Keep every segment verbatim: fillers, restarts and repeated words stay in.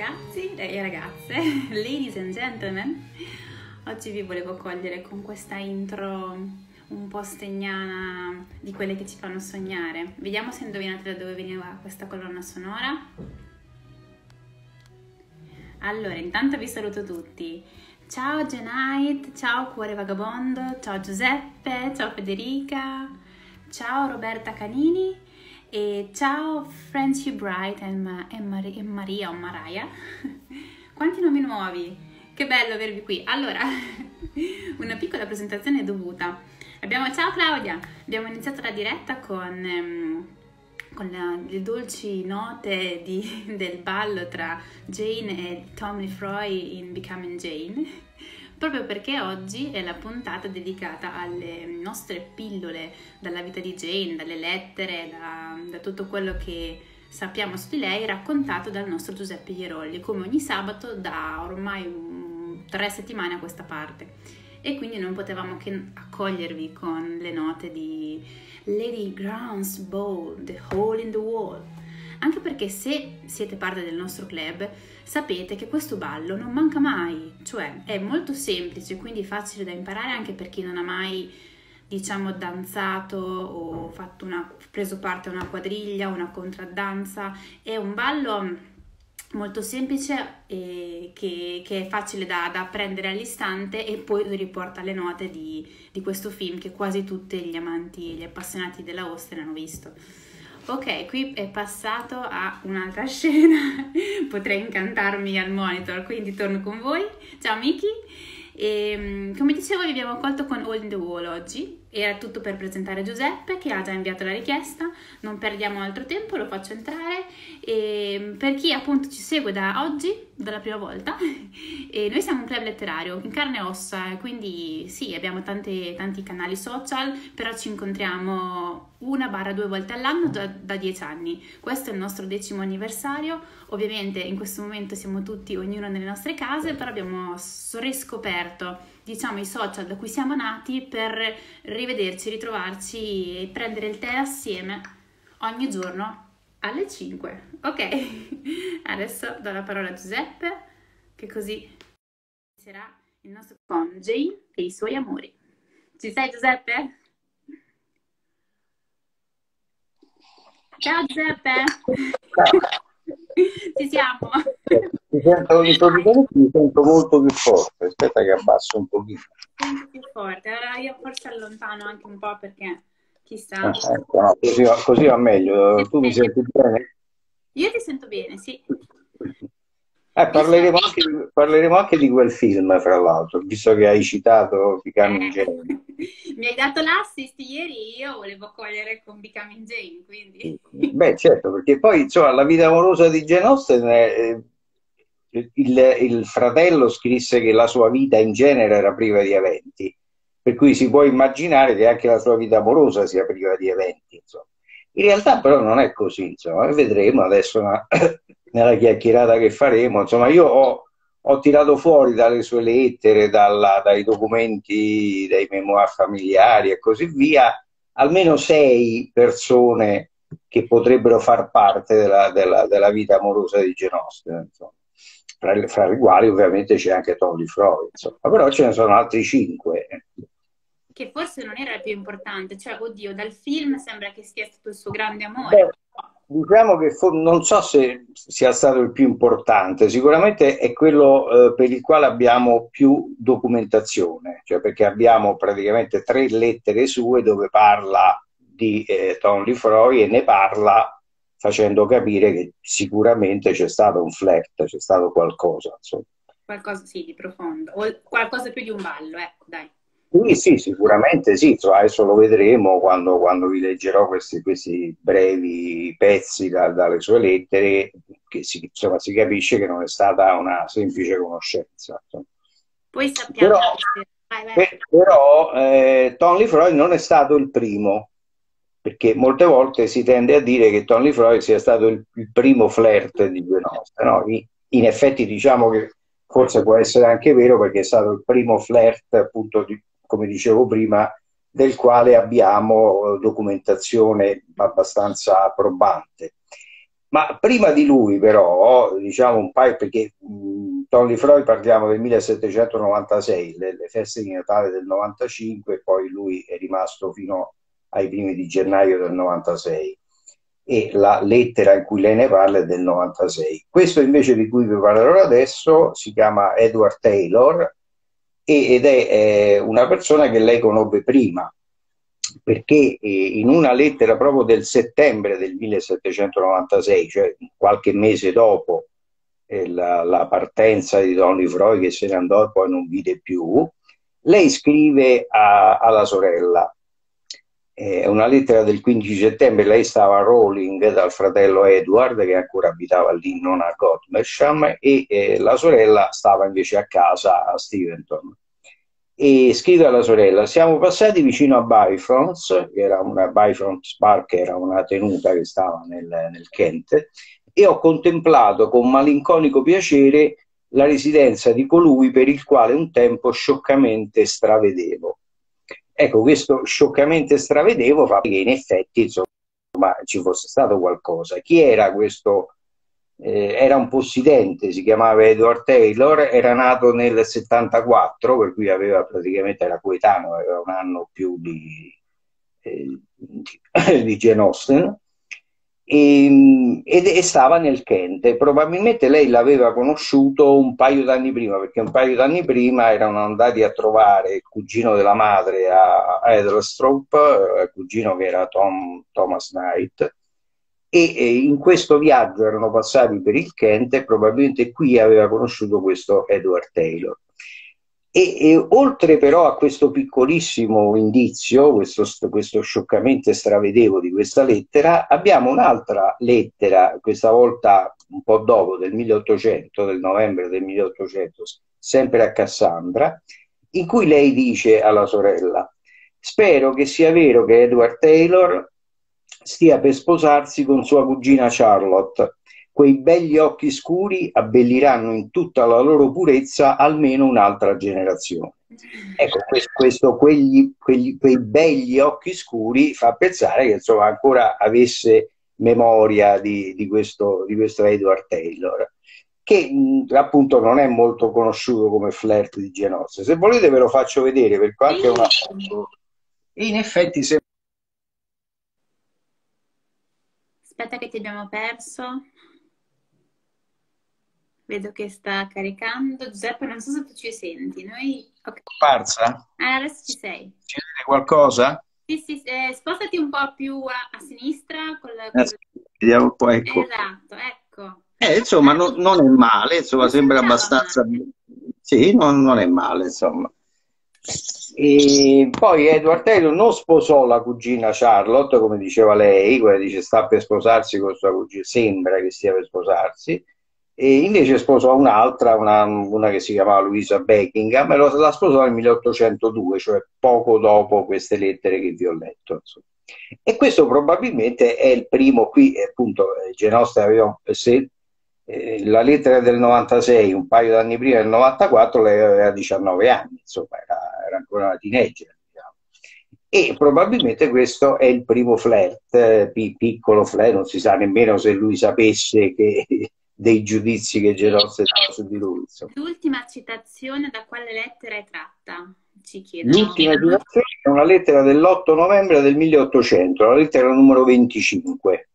ragazzi e ragazze, ladies and gentlemen, oggi vi volevo cogliere con questa intro un po' stegnana di quelle che ci fanno sognare. Vediamo se indovinate da dove veniva questa colonna sonora. Allora, intanto vi saluto tutti. Ciao Genite, ciao Cuore Vagabondo, ciao Giuseppe, ciao Federica, ciao Roberta Canini e ciao Frenchy Bright e, Ma e, Mar e Maria o Maraia. Quanti nomi nuovi, che bello avervi qui. Allora, una piccola presentazione dovuta. Abbiamo, ciao Claudia, abbiamo iniziato la diretta con, um, con la, le dolci note di, del ballo tra Jane e Tom Lefroy in Becoming Jane, proprio perché oggi è la puntata dedicata alle nostre pillole dalla vita di Jane, dalle lettere, da, da tutto quello che sappiamo su di lei, raccontato dal nostro Giuseppe Ierolli, come ogni sabato da ormai um, tre settimane a questa parte. E quindi non potevamo che accogliervi con le note di Lady Grant's Ball, The Hole in the Wall. Anche perché se siete parte del nostro club sapete che questo ballo non manca mai, cioè è molto semplice, quindi facile da imparare anche per chi non ha mai, diciamo, danzato o fatto una, preso parte a una quadriglia, una contraddanza. È un ballo molto semplice e che, che è facile da, da apprendere all'istante e poi riporta le note di, di questo film che quasi tutti gli amanti, gli appassionati della Austen hanno visto. Ok, qui è passato a un'altra scena, potrei incantarmi al monitor, quindi torno con voi. Ciao Miki, e, come dicevo vi abbiamo accolto con Hole in the Wall oggi, era tutto per presentare Giuseppe che ha già inviato la richiesta, non perdiamo altro tempo, lo faccio entrare. E per chi appunto ci segue da oggi, dalla prima volta, e noi siamo un club letterario in carne e ossa, quindi sì, abbiamo tante, tanti canali social, però ci incontriamo una barra due volte all'anno da, da dieci anni. Questo è il nostro decimo anniversario. Ovviamente in questo momento siamo tutti, ognuno nelle nostre case, però abbiamo riscoperto, diciamo, i social da cui siamo nati per rivederci, ritrovarci e prendere il tè assieme ogni giorno alle cinque. Ok, adesso do la parola a Giuseppe, che così inizierà il nostro con Jane e i suoi amori. Ci sei Giuseppe? Ciao Giuseppe! Ci siamo! Mi sento, mi sento molto più forte, aspetta che abbasso un pochino. Senti più forte, allora io forse allontano anche un po' perché chissà. Ah, ecco, no, così, va, così va meglio. Tu mi senti bene? Io ti sento bene, sì. Eh, parleremo, anche, parleremo anche di quel film, fra l'altro, visto che hai citato Becoming Eh, Jane. mi hai dato l'assist ieri, io volevo cogliere con Becoming Jane, quindi. Beh, certo, perché poi insomma la vita amorosa di Jane Austen è, il, il fratello scrisse che la sua vita in genere era priva di eventi, per cui si può immaginare che anche la sua vita amorosa sia priva di eventi, insomma. In realtà però non è così, insomma, vedremo adesso una, nella chiacchierata che faremo. Insomma, io ho, ho tirato fuori dalle sue lettere, dalla, dai documenti, dai memoir familiari e così via, almeno sei persone che potrebbero far parte della, della, della vita amorosa di Jane Austen, insomma. Fra, fra i quali ovviamente c'è anche Tom Lefroy, insomma. Però ce ne sono altri cinque. Che forse non era il più importante, cioè, oddio, dal film sembra che sia stato il suo grande amore. Beh, diciamo che non so se sia stato il più importante, sicuramente è quello eh, per il quale abbiamo più documentazione, cioè perché abbiamo praticamente tre lettere sue dove parla di eh, Tom Lefroy e ne parla facendo capire che sicuramente c'è stato un flirt, c'è stato qualcosa, insomma. Qualcosa, sì, di profondo, o qualcosa più di un ballo, ecco, dai. Sì, sì, sicuramente sì, insomma, adesso lo vedremo quando, quando vi leggerò questi, questi brevi pezzi da, dalle sue lettere, che si, insomma, si capisce che non è stata una semplice conoscenza. Insomma. Poi sappiamo... Però, vai, vai. per, però eh, Tom Lefroy non è stato il primo, perché molte volte si tende a dire che Tom Lefroy sia stato il, il primo flirt di Jane Austen, no? In, in effetti diciamo che forse può essere anche vero perché è stato il primo flirt, appunto, di, come dicevo prima, del quale abbiamo documentazione abbastanza probante. Ma prima di lui però, diciamo un paio, perché mh, Tony Freud parliamo del millesettecentonovantasei, le, le feste di Natale del novantacinque, e poi lui è rimasto fino ai primi di gennaio del novantasei e la lettera in cui lei ne parla è del novantasei. Questo invece di cui vi parlerò adesso si chiama Edward Taylor e- ed è eh, una persona che lei conobbe prima, perché eh, in una lettera proprio del settembre del millesettecentonovantasei, cioè qualche mese dopo eh, la, la partenza di Tony Freud che se ne andò e poi non vide più, lei scrive a- alla sorella, è una lettera del quindici settembre, lei stava a Rowling dal fratello Edward che ancora abitava lì, non a Godmersham, e eh, la sorella stava invece a casa a Steventon. E scrive alla sorella: siamo passati vicino a Bifrons, che era una Bifrons Park, che era una tenuta che stava nel, nel Kent, e ho contemplato con malinconico piacere la residenza di colui per il quale un tempo scioccamente stravedevo. Ecco, questo scioccamente stravedevo fa che in effetti insomma, ci fosse stato qualcosa. Chi era questo? Eh, era un possidente, si chiamava Edward Taylor, era nato nel settantaquattro, per cui aveva praticamente, era coetaneo, aveva un anno più di, eh, di, di Jane Austen, e, ed, e stava nel Kent. Probabilmente lei l'aveva conosciuto un paio d'anni prima, perché un paio d'anni prima erano andati a trovare il cugino della madre a, a Edlestrop, eh, il cugino che era Tom, Thomas Knight, e, e in questo viaggio erano passati per il Kent e probabilmente qui aveva conosciuto questo Edward Taylor. E, e oltre però a questo piccolissimo indizio, questo, questo scioccamente stravedevo di questa lettera, abbiamo un'altra lettera, questa volta un po' dopo, del milleottocento, del novembre del milleottocento, sempre a Cassandra, in cui lei dice alla sorella: spero che sia vero che Edward Taylor stia per sposarsi con sua cugina Charlotte. Quei begli occhi scuri abbelliranno in tutta la loro purezza almeno un'altra generazione. Ecco, questo, questo quegli, quegli, quei begli occhi scuri fa pensare che insomma ancora avesse memoria di, di, questo, di questo Edward Taylor, che mh, appunto non è molto conosciuto come flirt di Jane Austen. Se volete ve lo faccio vedere, perché anche una foto, e in effetti se... Aspetta che ti abbiamo perso. Vedo che sta caricando. Giuseppe, non so se tu ci senti. Noi... ok. Comparsa? Ah, adesso ci sei. Ci vede qualcosa? Sì, sì, eh, spostati un po' più a, a sinistra. Col, Eh, col... vediamo un po', ecco. Esatto, ecco. Eh, insomma, no- non è male, insomma, Non sembra sembrava abbastanza... male. Sì, non, non è male, insomma. E poi Edward Taylor non sposò la cugina Charlotte, come diceva lei, quella dice sta per sposarsi con sua cugina, sembra che stia per sposarsi, e invece sposò un'altra, una, una che si chiamava Louisa Buckingham, e lo- la sposò nel milleottocentodue, cioè poco dopo queste lettere che vi ho letto. Insomma. E questo probabilmente è il primo, qui eh, appunto Jane Austen aveva, se, eh, la lettera del novantasei, un paio d'anni prima del novantaquattro, lei aveva diciannove anni, insomma era, era ancora una teenager. Diciamo. E probabilmente questo è il primo flirt, eh, pi- piccolo flirt, non si sa nemmeno se lui sapesse che, dei giudizi che Jane Austen dava su di lui. Insomma. L'ultima citazione da quale lettera è tratta? Ci chiedono. L'ultima citazione è una lettera dell'otto novembre del milleottocento, la lettera numero venticinque.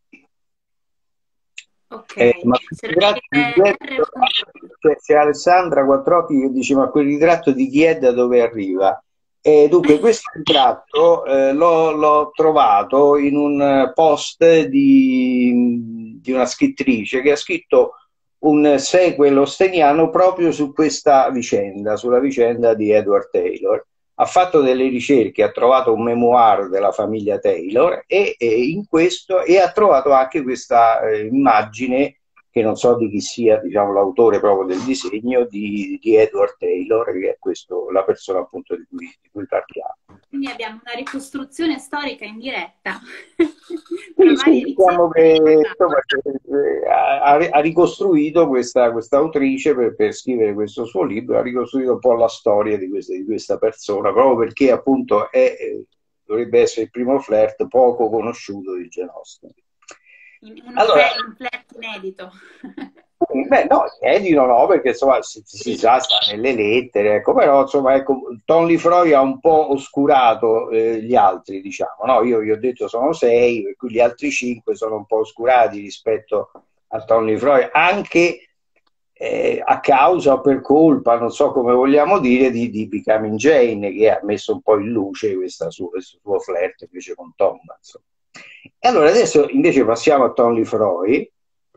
Ok, Eh, ma se quel lo ritratto di chi è, chiede cioè, c'è Alessandra Quattrocchi che dice: ma quel ritratto di chi è, da dove arriva? E dunque questo ritratto eh, l'ho, l'ho trovato in un post di, di una scrittrice che ha scritto un sequel osteniano proprio su questa vicenda, sulla vicenda di Edward Taylor. Ha fatto delle ricerche, ha trovato un memoir della famiglia Taylor e, e in questo e ha trovato anche questa eh, immagine, che non so di chi sia, diciamo, l'autore proprio del disegno, di, di Edward Taylor, che è questo, la persona appunto di cui, di cui parliamo. Quindi abbiamo una ricostruzione storica in diretta. Sì, sì, diciamo che insomma, eh, ha, ha ricostruito questa, questa autrice per, per scrivere questo suo libro, ha ricostruito un po' la storia di questa, di questa persona, proprio perché appunto è, dovrebbe essere il primo flirt poco conosciuto di Jane Austen. Un, Allora, un flirt inedito. Beh, no, inedito no, perché insomma si, si Sì, sa, sta nelle lettere, ecco, però insomma, ecco, Tom Lefroy ha un po' oscurato eh, gli altri, diciamo, no? Io vi ho detto sono sei, per cui gli altri cinque sono un po' oscurati rispetto a Tom Lefroy, anche eh, a causa o per colpa, non so come vogliamo dire, di, di Becoming Jane, che ha messo un po' in luce questa sua- questo suo flirt invece con Tom, insomma. E allora adesso invece passiamo a Tom Lefroy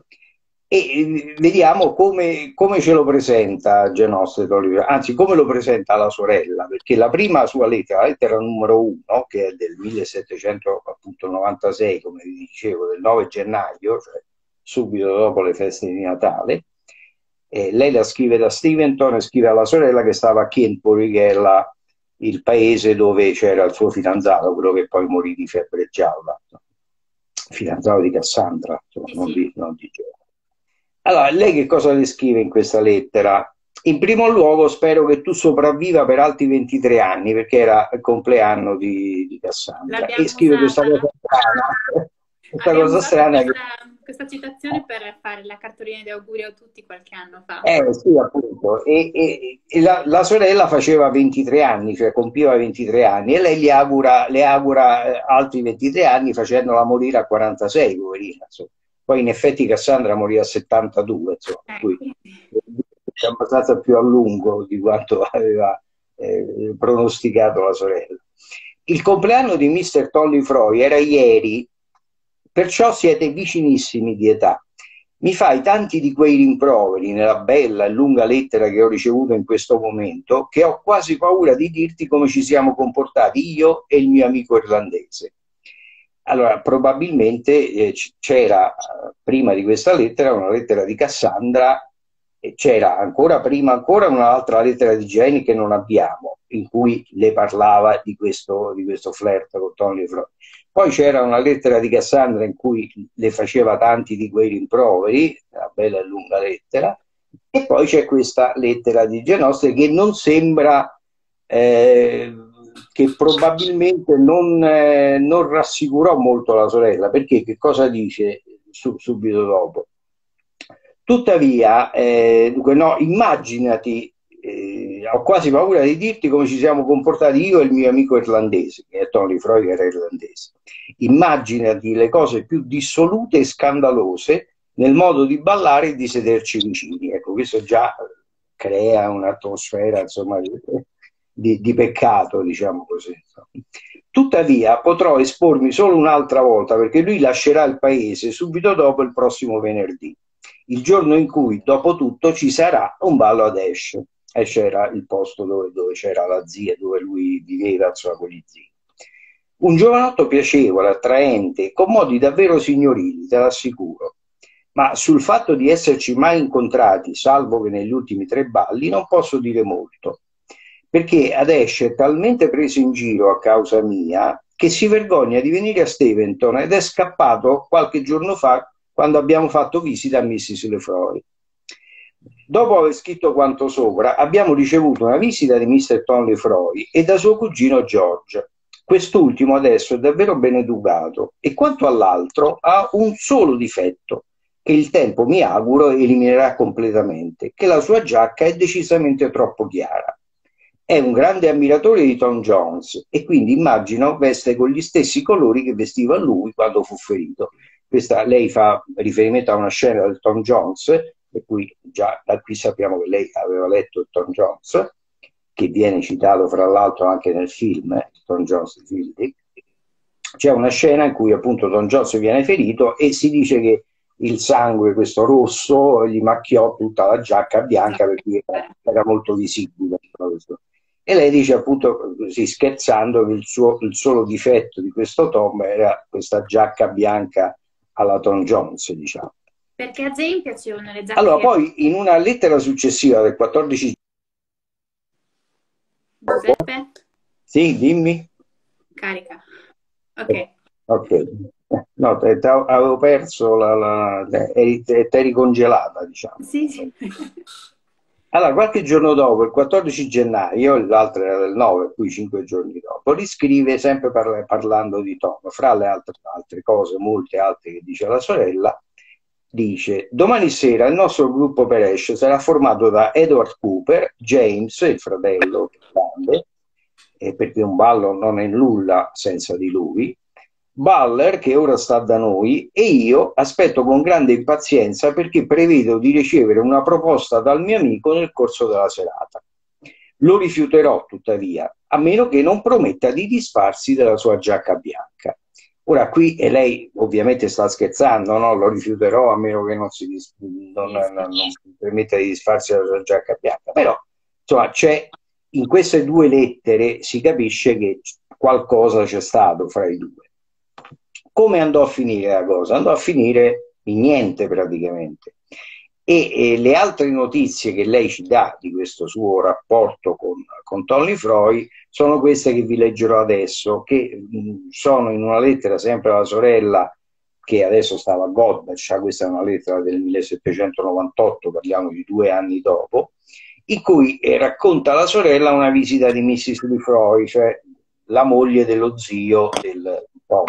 e vediamo come, come ce lo presenta Genoste d'Oliveira, anzi come lo presenta la sorella, perché la prima sua lettera, la lettera numero uno, che è del millesettecentonovantasei, come vi dicevo, del nove gennaio, cioè subito dopo le feste di Natale, eh, lei la scrive da Steventon e scrive alla sorella che stava a Kienpori, che è la, il paese dove c'era il suo fidanzato, quello che poi morì di febbre gialla, fidanzato di Cassandra, insomma, sì, non sì. di, non di Giovanni. Allora, lei che cosa le scrive in questa lettera? In primo luogo spero che tu sopravviva per altri ventitré anni, perché era il compleanno di, di Cassandra. E L'abbiamo scrive questa usata. cosa strana, questa Abbiamo cosa usato strana che questa, questa citazione per fare la cartolina di auguri a tutti qualche anno fa. eh, sì, appunto. E, e- e la, la sorella faceva ventitré anni, cioè compiva ventitré anni, e lei gli augura, le augura eh, altri ventitré anni facendola morire a quarantasei, poverina. Insomma. Poi in effetti Cassandra morì a settantadue, insomma, per Eh, cui quindi- è abbastanza più a lungo di quanto aveva eh, pronosticato la sorella. Il compleanno di mister Tolly Froy era ieri, perciò siete vicinissimi di età. Mi fai tanti di quei rimproveri nella bella e lunga lettera che ho ricevuto in questo momento che ho quasi paura di dirti come ci siamo comportati io e il mio amico irlandese. Allora, probabilmente eh, c'era eh, prima di questa lettera una lettera di Cassandra e c'era ancora prima ancora un'altra lettera di Jenny che non abbiamo, in cui le parlava di questo, di questo flirt con Tony Freud. Poi c'era una lettera di Cassandra in cui le faceva tanti di quei rimproveri, una bella e lunga lettera, e poi c'è questa lettera di Genostre che non sembra, eh, che probabilmente non, eh, non rassicurò molto la sorella, perché che cosa dice su, subito dopo? Tuttavia, eh, dunque, no, immaginati, eh, ho quasi paura di dirti come ci siamo comportati io e il mio amico irlandese, che è Tony Freud, che era irlandese. Immaginati le cose più dissolute e scandalose nel modo di ballare e di sederci vicini. Ecco, questo già crea un'atmosfera, insomma, di, di, di peccato, diciamo così. Tuttavia, potrò espormi solo un'altra volta perché lui lascerà il paese subito dopo il prossimo venerdì, il giorno in cui, dopo tutto, ci sarà un ballo ad Ash. Ash era il posto dove, dove c'era la zia, dove lui viveva, insomma, con gli zii. Un giovanotto piacevole, attraente, con modi davvero signorili, te l'assicuro. Ma sul fatto di esserci mai incontrati, salvo che negli ultimi tre balli, non posso dire molto. Perché Adesh è talmente preso in giro a causa mia che si vergogna di venire a Steventon ed è scappato qualche giorno fa quando abbiamo fatto visita a missus Lefroy. Dopo aver scritto quanto sopra, abbiamo ricevuto una visita di mister Tom Lefroy e da suo cugino George. Quest'ultimo adesso è davvero ben educato e quanto all'altro ha un solo difetto, che il tempo, mi auguro, eliminerà completamente, che la sua giacca è decisamente troppo chiara. È un grande ammiratore di Tom Jones e quindi immagino veste con gli stessi colori che vestiva lui quando fu ferito. Questa, lei fa riferimento a una scena del Tom Jones, per cui già da qui sappiamo che lei aveva letto il Tom Jones, che viene citato fra l'altro anche nel film, eh, Tom Jones di Fieldick. C'è una scena in cui appunto Tom Jones viene ferito e si dice che il sangue, questo rosso, gli macchiò tutta la giacca bianca per cui era, era molto visibile. E lei dice appunto così scherzando che il, suo, il solo difetto di questo Tom era questa giacca bianca alla Tom Jones, diciamo. Perché a Jane piacevano le Allora, giacche. poi in una lettera successiva del quattordici... Giuseppe, Sì, dimmi. carica. Ok. Ok. No, te, te avevo perso la... la te, eri, te, eri congelata, diciamo. Sì, sì. Allora, qualche giorno dopo, il quattordici gennaio, l'altro era del nove, qui cinque giorni dopo, riscrive sempre parla, parlando di Tom, fra le altre, altre cose, molte altre che dice la sorella, dice: domani sera il nostro gruppo per esce sarà formato da Edward Cooper, James, il fratello grande, eh, perché un ballo non è nulla senza di lui, Baller, che ora sta da noi, e io aspetto con grande impazienza perché prevedo di ricevere una proposta dal mio amico nel corso della serata. Lo rifiuterò, tuttavia, a meno che non prometta di disfarsi della sua giacca bianca. Ora qui, e lei ovviamente sta scherzando, no? Lo rifiuterò a meno che non si dis- non, non, non permetta di disfarsi della sua giacca bianca. Però, insomma, c'è in queste due lettere si capisce che qualcosa c'è stato fra i due. Come andò a finire la cosa? Andò a finire in niente praticamente. E, e le altre notizie che lei ci dà di questo suo rapporto con, con Tony Freud sono queste che vi leggerò adesso, che mh, sono in una lettera sempre alla sorella, che adesso stava a Godbac, questa è una lettera del millesettecentonovantotto, parliamo di due anni dopo, in cui eh, racconta alla sorella una visita di missus Lefroy, cioè la moglie dello zio del Tom.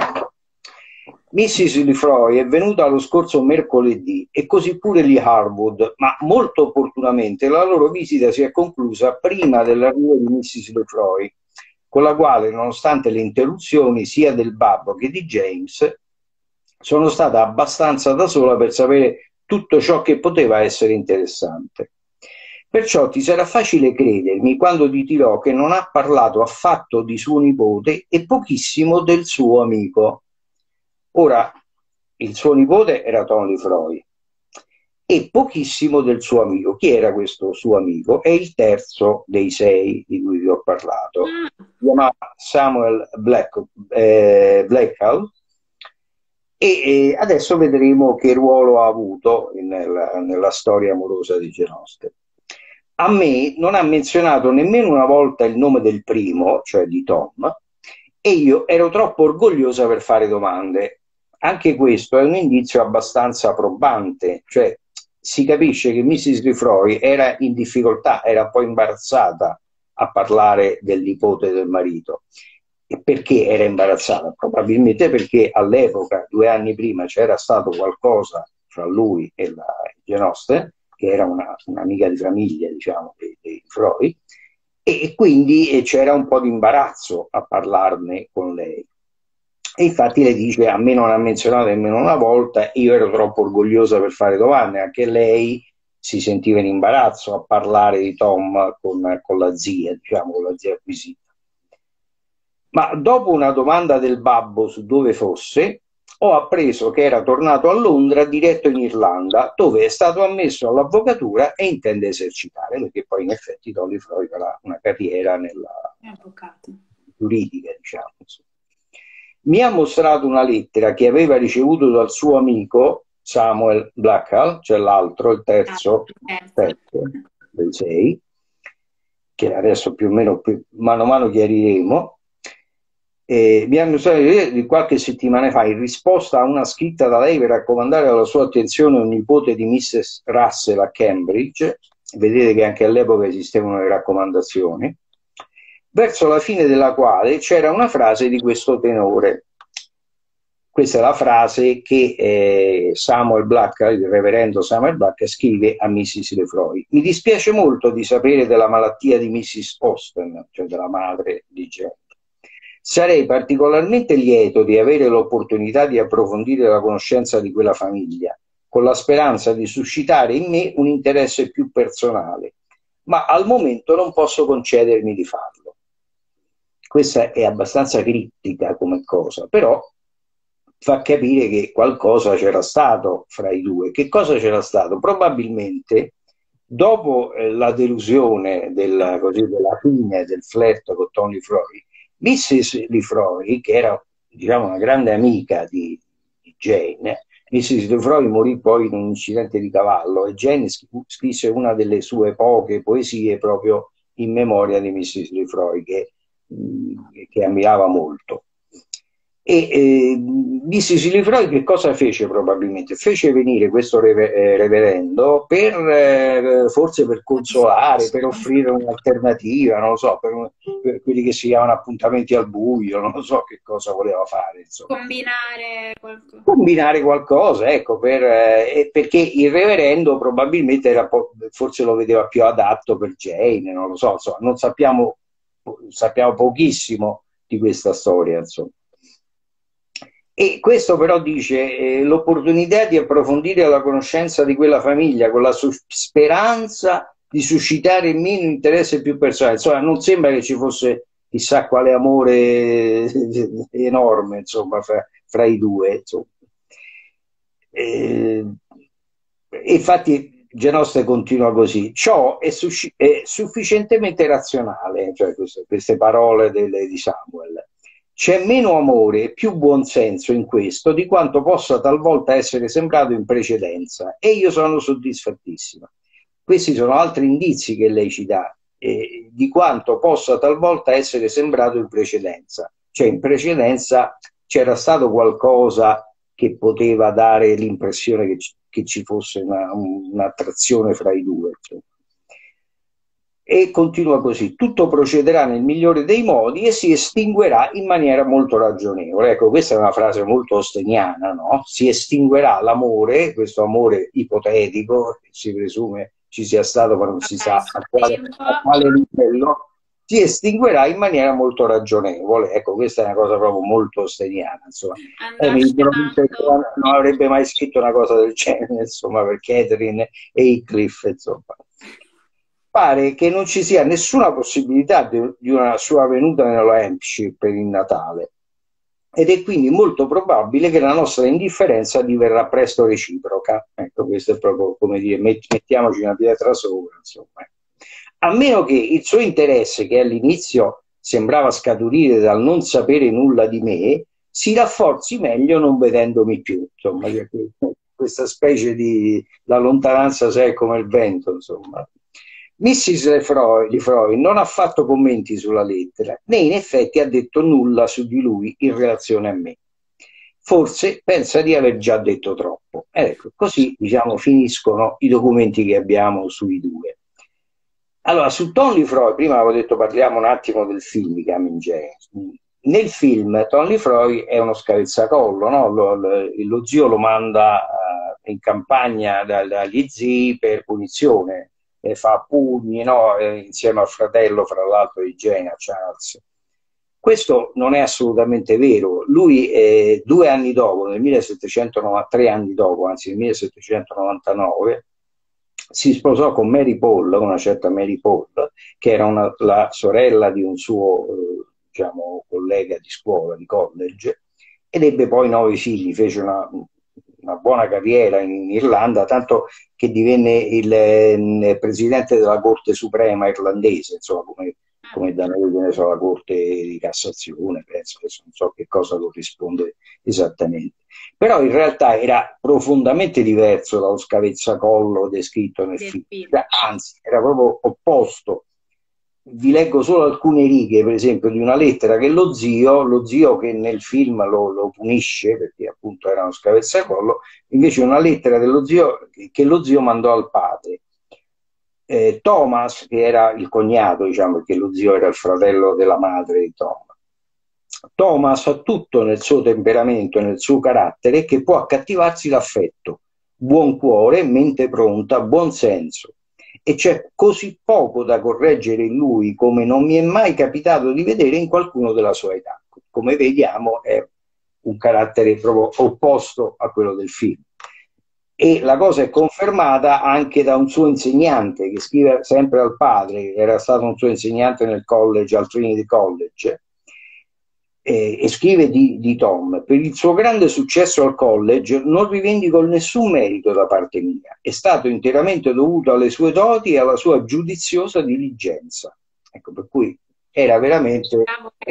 missus Lefroy è venuta lo scorso mercoledì e così pure gli Harwood, ma molto opportunamente la loro visita si è conclusa prima dell'arrivo di missus Lefroy, con la quale, nonostante le interruzioni sia del babbo che di James, sono stata abbastanza da sola per sapere tutto ciò che poteva essere interessante. Perciò ti sarà facile credermi quando ti dirò che non ha parlato affatto di suo nipote e pochissimo del suo amico. Ora, il suo nipote era Tony Freud e pochissimo del suo amico. Chi era questo suo amico? È il terzo dei sei di cui vi ho parlato. Si chiama Samuel Black, eh, Blackwell, e eh, adesso vedremo che ruolo ha avuto nella, nella storia amorosa di Jane Austen. A me non ha menzionato nemmeno una volta il nome del primo, cioè di Tom, e io ero troppo orgogliosa per fare domande. Anche questo è un indizio abbastanza probante, cioè si capisce che missus Lefroy era in difficoltà, era un po' imbarazzata a parlare del nipote del marito. E perché era imbarazzata? Probabilmente perché all'epoca, due anni prima, c'era stato qualcosa fra lui e la Jane Austen, che era un'amica una di famiglia, diciamo, dei, dei Freud, e, e quindi c'era un po' di imbarazzo a parlarne con lei. E infatti lei dice: a me non ha menzionato nemmeno una volta, io ero troppo orgogliosa per fare domande. Anche lei si sentiva in imbarazzo a parlare di Tom con, con la zia, diciamo, con la zia acquisita. Ma dopo una domanda del babbo su dove fosse, ho appreso che era tornato a Londra diretto in Irlanda, dove è stato ammesso all'avvocatura e intende esercitare, perché poi in effetti Tony Freud farà una carriera nella giuridica, diciamo. Mi ha mostrato una lettera che aveva ricevuto dal suo amico Samuel Blackwell, cioè l'altro, il terzo, terzo dei sei, che adesso più o meno più, mano a mano chiariremo. Eh, mi hanno mostrato di qualche settimana fa in risposta a una scritta da lei per raccomandare alla sua attenzione un nipote di missus Russell a Cambridge. Vedete che anche all'epoca esistevano le raccomandazioni, verso la fine della quale c'era una frase di questo tenore. Questa è la frase che eh, Samuel Black, il reverendo Samuel Black, scrive a missus Lefroy: mi dispiace molto di sapere della malattia di missus Austen, cioè della madre di Jane. Sarei particolarmente lieto di avere l'opportunità di approfondire la conoscenza di quella famiglia, con la speranza di suscitare in me un interesse più personale, ma al momento non posso concedermi di farlo. Questa è abbastanza criptica come cosa, però fa capire che qualcosa c'era stato fra i due. Che cosa c'era stato? Probabilmente dopo eh, la delusione della, così, della fine del flirt con Tony Freud, missus Lefroy, che era, diciamo, una grande amica di, di Jane, missus Lefroy morì poi in un incidente di cavallo e Jane scrisse una delle sue poche poesie proprio in memoria di missus Lefroy, che, che ammirava molto. E eh, missis Lefroy che cosa fece probabilmente? Fece venire questo rever eh, reverendo per, eh, forse per consolare, per offrire un'alternativa, non lo so, per, per quelli che si chiamano appuntamenti al buio, non lo so che cosa voleva fare, insomma. Combinare qualcosa. Combinare qualcosa, ecco, per, eh, perché il reverendo probabilmente era forse lo vedeva più adatto per Jane, non lo so, insomma, non sappiamo, sappiamo pochissimo di questa storia, insomma. E questo però dice eh, l'opportunità di approfondire la conoscenza di quella famiglia con la speranza di suscitare meno interesse più personale. Insomma, non sembra che ci fosse chissà quale amore enorme, insomma, fra, fra i due. Insomma. Eh, infatti Genoste continua così: ciò è, è sufficientemente razionale, cioè queste, queste parole delle, di Samuel. C'è meno amore e più buonsenso in questo di quanto possa talvolta essere sembrato in precedenza, e io sono soddisfattissima. Questi sono altri indizi che lei ci dà, eh, di quanto possa talvolta essere sembrato in precedenza. Cioè in precedenza c'era stato qualcosa che poteva dare l'impressione che, che ci fosse un'attrazione fra i due. Cioè. E continua così: tutto procederà nel migliore dei modi e si estinguerà in maniera molto ragionevole. Ecco, questa è una frase molto osteniana, no? Si estinguerà l'amore, questo amore ipotetico, che si presume ci sia stato ma non si sa a quale, a quale livello, si estinguerà in maniera molto ragionevole. Ecco, questa è una cosa proprio molto osteniana, insomma. Eh, mi non avrebbe mai scritto una cosa del genere, insomma, per Catherine e Heathcliff, insomma. Pare che non ci sia nessuna possibilità di una sua venuta nello Hampshire per il Natale, ed è quindi molto probabile che la nostra indifferenza diverrà presto reciproca. Ecco, questo è proprio come dire, mettiamoci una pietra sopra, insomma. A meno che il suo interesse, che all'inizio sembrava scaturire dal non sapere nulla di me, si rafforzi meglio non vedendomi più, insomma, questa specie di la lontananza sai come il vento, insomma. missis Lefroy, Lefroy non ha fatto commenti sulla lettera, né in effetti ha detto nulla su di lui in relazione a me. Forse pensa di aver già detto troppo. Ecco, così diciamo finiscono i documenti che abbiamo sui due. Allora, su Tom Lefroy, prima avevo detto parliamo un attimo del film Coming James. Nel film Tom Lefroy è uno scavezzacollo, no? lo, lo, lo zio lo manda uh, in campagna dagli zii per punizione. E fa pugni, no? eh, insieme al fratello, fra l'altro, di Jenna, Charles. Questo non è assolutamente vero. Lui eh, due anni dopo, nel millesettecentonovantatré, tre anni dopo, anzi nel millesettecentonovantanove, si sposò con Mary Paul, una certa Mary Paul, che era una, la sorella di un suo eh, diciamo, collega di scuola, di college, ed ebbe poi nove figli, fece una una buona carriera in Irlanda, tanto che divenne il, il presidente della Corte Suprema irlandese, insomma, come, come da noi ne so, la Corte di Cassazione, penso, adesso non so che cosa corrisponde esattamente. Però in realtà era profondamente diverso dallo scavezzacollo descritto nel film, anzi era proprio opposto. Vi leggo solo alcune righe, per esempio, di una lettera che lo zio, lo zio che nel film lo, lo punisce, perché appunto era uno scavezzacollo, invece una lettera dello zio che lo zio mandò al padre. Eh, Thomas, che era il cognato, diciamo, perché lo zio era il fratello della madre di Thomas. Thomas ha tutto nel suo temperamento e nel suo carattere che può accattivarsi l'affetto, buon cuore, mente pronta, buon senso. E c'è così poco da correggere in lui come non mi è mai capitato di vedere in qualcuno della sua età. Come vediamo è un carattere proprio opposto a quello del film. E la cosa è confermata anche da un suo insegnante che scrive sempre al padre, che era stato un suo insegnante nel college, al Trinity College, eh, e scrive di, di Tom: per il suo grande successo al college non rivendico nessun merito da parte mia, è stato interamente dovuto alle sue doti e alla sua giudiziosa diligenza. Ecco, per cui era veramente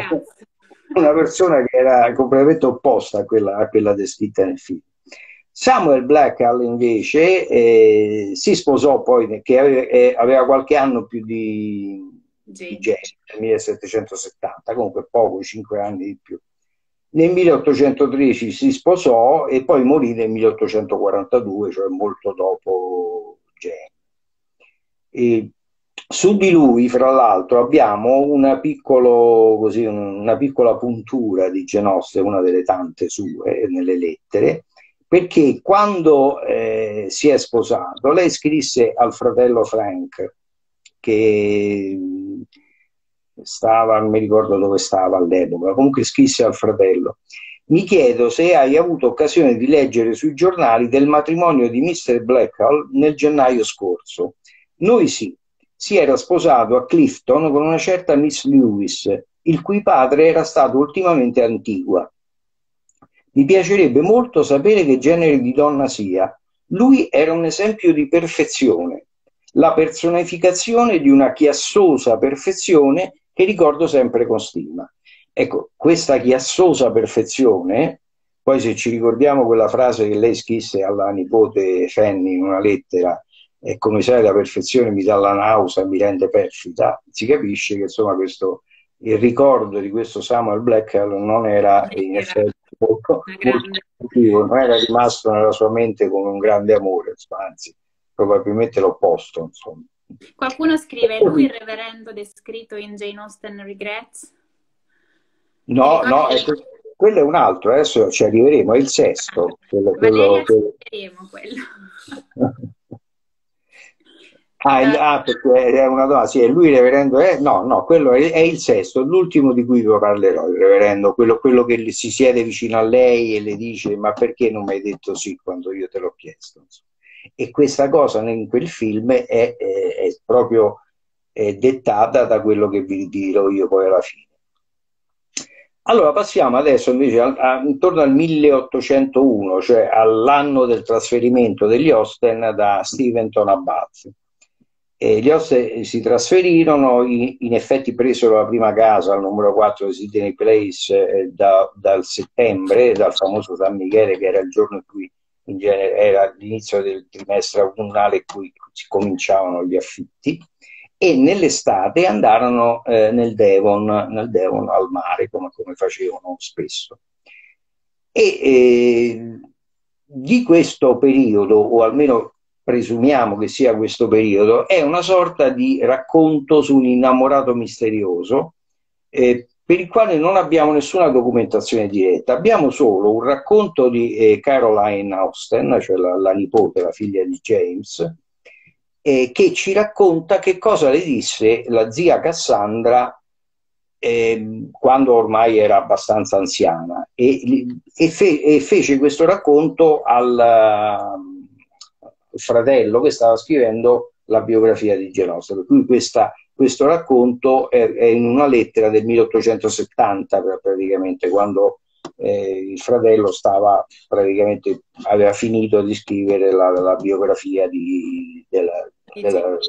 una persona che era completamente opposta a quella, a quella descritta nel film. Samuel Blackwell invece eh, si sposò poi, che aveva, eh, aveva qualche anno più di Jane, nel millesettecentosettanta, comunque poco, cinque anni di più. Nel milleottocentotredici si sposò e poi morì nel milleottocentoquarantadue, cioè molto dopo Jane. E su di lui, fra l'altro, abbiamo una, piccolo, così, una piccola puntura di Genoste, una delle tante sue nelle lettere, perché quando eh, si è sposato, lei scrisse al fratello Frank, che stava, non mi ricordo dove stava all'epoca, comunque scrisse al fratello: mi chiedo se hai avuto occasione di leggere sui giornali del matrimonio di mister Blackwell nel gennaio scorso. Noi sì. Si era sposato a Clifton con una certa Miss Lewis, il cui padre era stato ultimamente a Antigua. Mi piacerebbe molto sapere che genere di donna sia. Lui era un esempio di perfezione, la personificazione di una chiassosa perfezione che ricordo sempre con stima. Ecco, questa chiassosa perfezione, poi se ci ricordiamo quella frase che lei scrisse alla nipote Fanny in una lettera, e come sai la perfezione mi dà la nausea, mi rende perfida, si capisce che insomma questo, il ricordo di questo Samuel Blackwell non era in effetti molto, molto positivo, non era rimasto nella sua mente come un grande amore, anzi probabilmente l'opposto, insomma. Qualcuno scrive: lui il reverendo descritto in Jane Austen Regrets? No, no, è que- quello è un altro, adesso ci arriveremo, è il sesto. Quello, quello, quello... quello. Ah, il, ah, perché è una donna, sì, è lui il reverendo, è, no, no, quello è, è il sesto, l'ultimo di cui vi parlerò, il reverendo, quello, quello che si siede vicino a lei e le dice: ma perché non mi hai detto sì quando io te l'ho chiesto? E questa cosa in quel film è, è, è proprio è dettata da quello che vi dirò io poi alla fine. Allora passiamo adesso invece a, a, intorno al milleottocentouno, cioè all'anno del trasferimento degli Austen da Steventon a Bath. E gli Austen si trasferirono, in, in effetti presero la prima casa al numero quattro di Sydney Place eh, da, dal settembre, dal famoso San Michele, che era il giorno in cui in genere era l'inizio del trimestre autunnale in cui si cominciavano gli affitti, e nell'estate andarono eh, nel, Devon, nel Devon al mare, come, come facevano spesso. E eh, di questo periodo, o almeno presumiamo che sia questo periodo, è una sorta di racconto su un innamorato misterioso eh, per il quale non abbiamo nessuna documentazione diretta, abbiamo solo un racconto di eh, Caroline Austen, cioè la, la nipote, la figlia di James, eh, che ci racconta che cosa le disse la zia Cassandra eh, quando ormai era abbastanza anziana, e, e, fe, e fece questo racconto al fratello che stava scrivendo la biografia di Jane Austen, per cui questa, questo racconto è, è in una lettera del milleottocentosettanta praticamente, quando eh, il fratello stava praticamente aveva finito di scrivere la, la biografia di, della, della,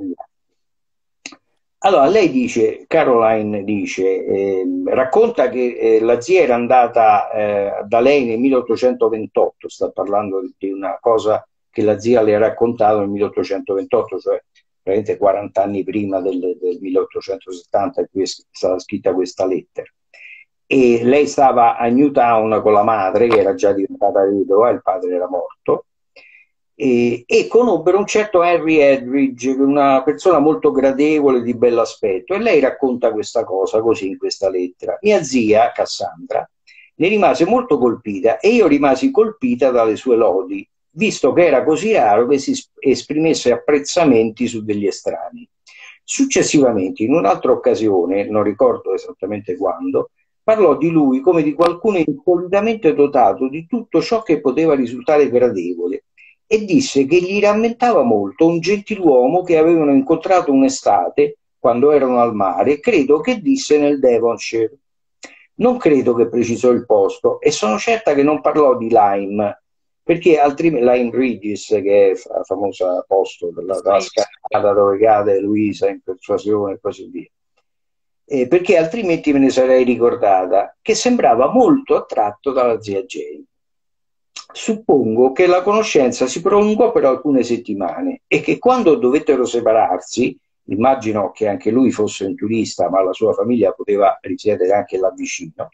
allora lei dice, Caroline dice, eh, racconta che eh, la zia era andata eh, da lei nel milleottocentoventotto, sta parlando di una cosa che la zia le ha raccontato nel milleottocentoventotto, cioè praticamente quaranta anni prima del, del milleottocentosettanta in cui è stata scritta questa lettera. E lei stava a Newtown con la madre, che era già diventata vedova, il padre era morto, e, e conobbero un certo Henry Edridge, una persona molto gradevole, di bell'aspetto, e lei racconta questa cosa così in questa lettera. Mia zia, Cassandra, ne rimase molto colpita e io rimasi colpita dalle sue lodi, visto che era così raro che si esprimesse apprezzamenti su degli estranei. Successivamente, in un'altra occasione, non ricordo esattamente quando, parlò di lui come di qualcuno insolitamente dotato di tutto ciò che poteva risultare gradevole, e disse che gli rammentava molto un gentiluomo che avevano incontrato un'estate quando erano al mare, credo che disse nel Devonshire. Non credo che precisò il posto, e sono certa che non parlò di Lyme, perché altrimenti Lyme Regis, che è la famosa posto della, della scalata dove cade Luisa in Persuasione e così via, eh, perché altrimenti me ne sarei ricordata, che sembrava molto attratto dalla zia Jane. Suppongo che la conoscenza si prolungò per alcune settimane e che quando dovettero separarsi, immagino che anche lui fosse un turista, ma la sua famiglia poteva risiedere anche là vicino,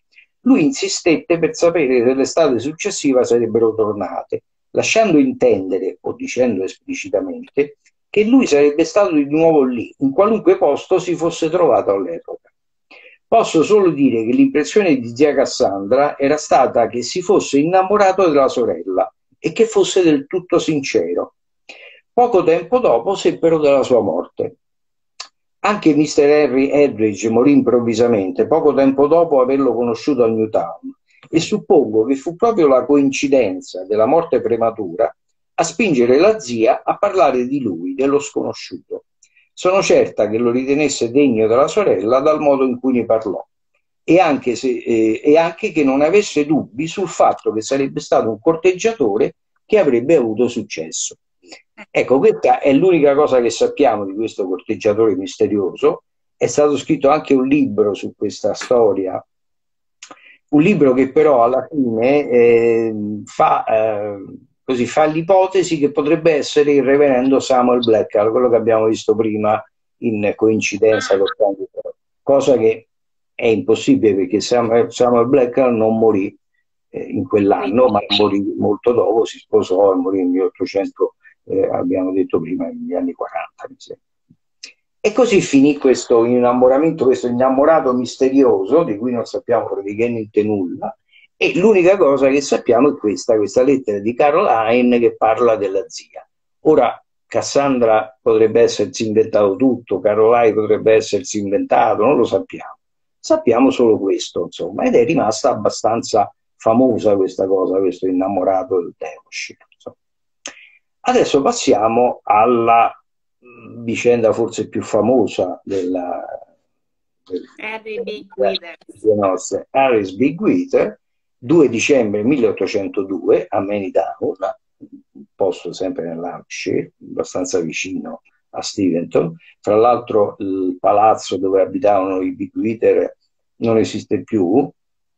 lui insistette per sapere se l'estate successiva sarebbero tornate, lasciando intendere, o dicendo esplicitamente, che lui sarebbe stato di nuovo lì, in qualunque posto si fosse trovato all'epoca. Posso solo dire che l'impressione di zia Cassandra era stata che si fosse innamorato della sorella e che fosse del tutto sincero. Poco tempo dopo seppero della sua morte. Anche mister Henry Edridge morì improvvisamente, poco tempo dopo averlo conosciuto a Newtown, e suppongo che fu proprio la coincidenza della morte prematura a spingere la zia a parlare di lui, dello sconosciuto. Sono certa che lo ritenesse degno della sorella dal modo in cui ne parlò, e anche, se, eh, e anche che non avesse dubbi sul fatto che sarebbe stato un corteggiatore che avrebbe avuto successo. Ecco, questa è l'unica cosa che sappiamo di questo corteggiatore misterioso. È stato scritto anche un libro su questa storia, un libro che però alla fine eh, fa... Eh, Così fa l'ipotesi che potrebbe essere il reverendo Samuel Blackwell, quello che abbiamo visto prima in coincidenza con Candido, cosa che è impossibile perché Samuel, Samuel Blackwell non morì eh, in quell'anno, ma morì molto dopo, si sposò e morì nel milleottocento, eh, abbiamo detto prima, negli anni quaranta. Mi sembra. E così finì questo innamoramento, questo innamorato misterioso, di cui non sappiamo praticamente nulla. E l'unica cosa che sappiamo è questa, questa lettera di Caroline che parla della zia. Ora, Cassandra potrebbe essersi inventato tutto, Caroline potrebbe essersi inventato, non lo sappiamo. Sappiamo solo questo, insomma, ed è rimasta abbastanza famosa questa cosa, questo innamorato del Devonshire. Adesso passiamo alla vicenda forse più famosa della... Harry Bigwither. Harris Bigwither, due dicembre milleottocentodue a Manydown, un posto sempre nell'Hampshire, abbastanza vicino a Steventon. Fra l'altro il palazzo dove abitavano i Bigwither non esiste più.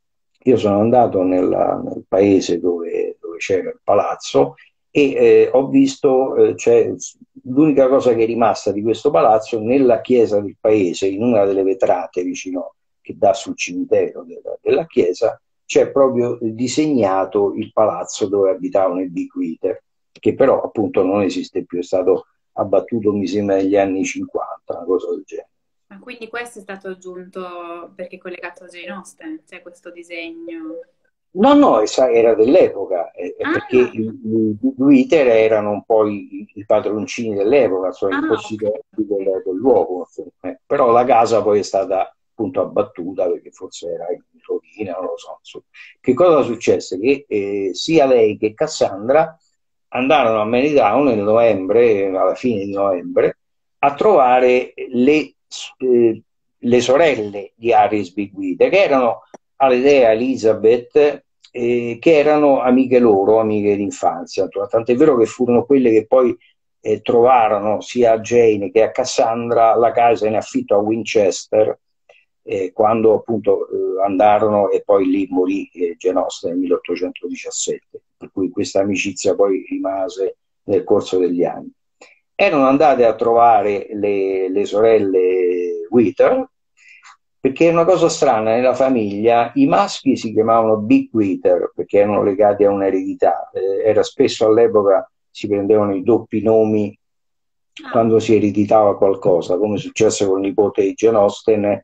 Io sono andato nella, nel paese dove, dove c'era il palazzo e eh, ho visto, eh, cioè, l'unica cosa che è rimasta di questo palazzo nella chiesa del paese, in una delle vetrate vicino che dà sul cimitero della, della chiesa, c'è proprio disegnato il palazzo dove abitavano i Bigwither, che però appunto non esiste più, è stato abbattuto mi sembra negli anni cinquanta, una cosa del genere. Ma quindi questo è stato aggiunto perché è collegato a Jane Austen, c'è questo disegno? No, no, era dell'epoca, eh, Ah, perché i, i Bigwither erano un po' i, i padroncini dell'epoca, cioè i ah, possidenti ok. del, del luogo, eh. Però la casa poi è stata appunto abbattuta perché forse era in rovina, non lo so. Insomma. Che cosa successe? Che eh, sia lei che Cassandra andarono a Manydown nel novembre, alla fine di novembre, a trovare le, eh, le sorelle di Harris Bigwither, che erano Aledea, Elizabeth, eh, che erano amiche loro, amiche d'infanzia. Tant'è vero che furono quelle che poi eh, trovarono sia a Jane che a Cassandra la casa in affitto a Winchester, eh, quando appunto eh, andarono, e poi lì morì eh, Jane Austen nel milleottocentodiciassette, per cui questa amicizia poi rimase nel corso degli anni. Erano andate a trovare le, le sorelle Wither, perché è una cosa strana, nella famiglia i maschi si chiamavano Bigwither perché erano legati a un'eredità, eh, era spesso all'epoca si prendevano i doppi nomi quando si ereditava qualcosa, come successe con il nipote di Jane Austen,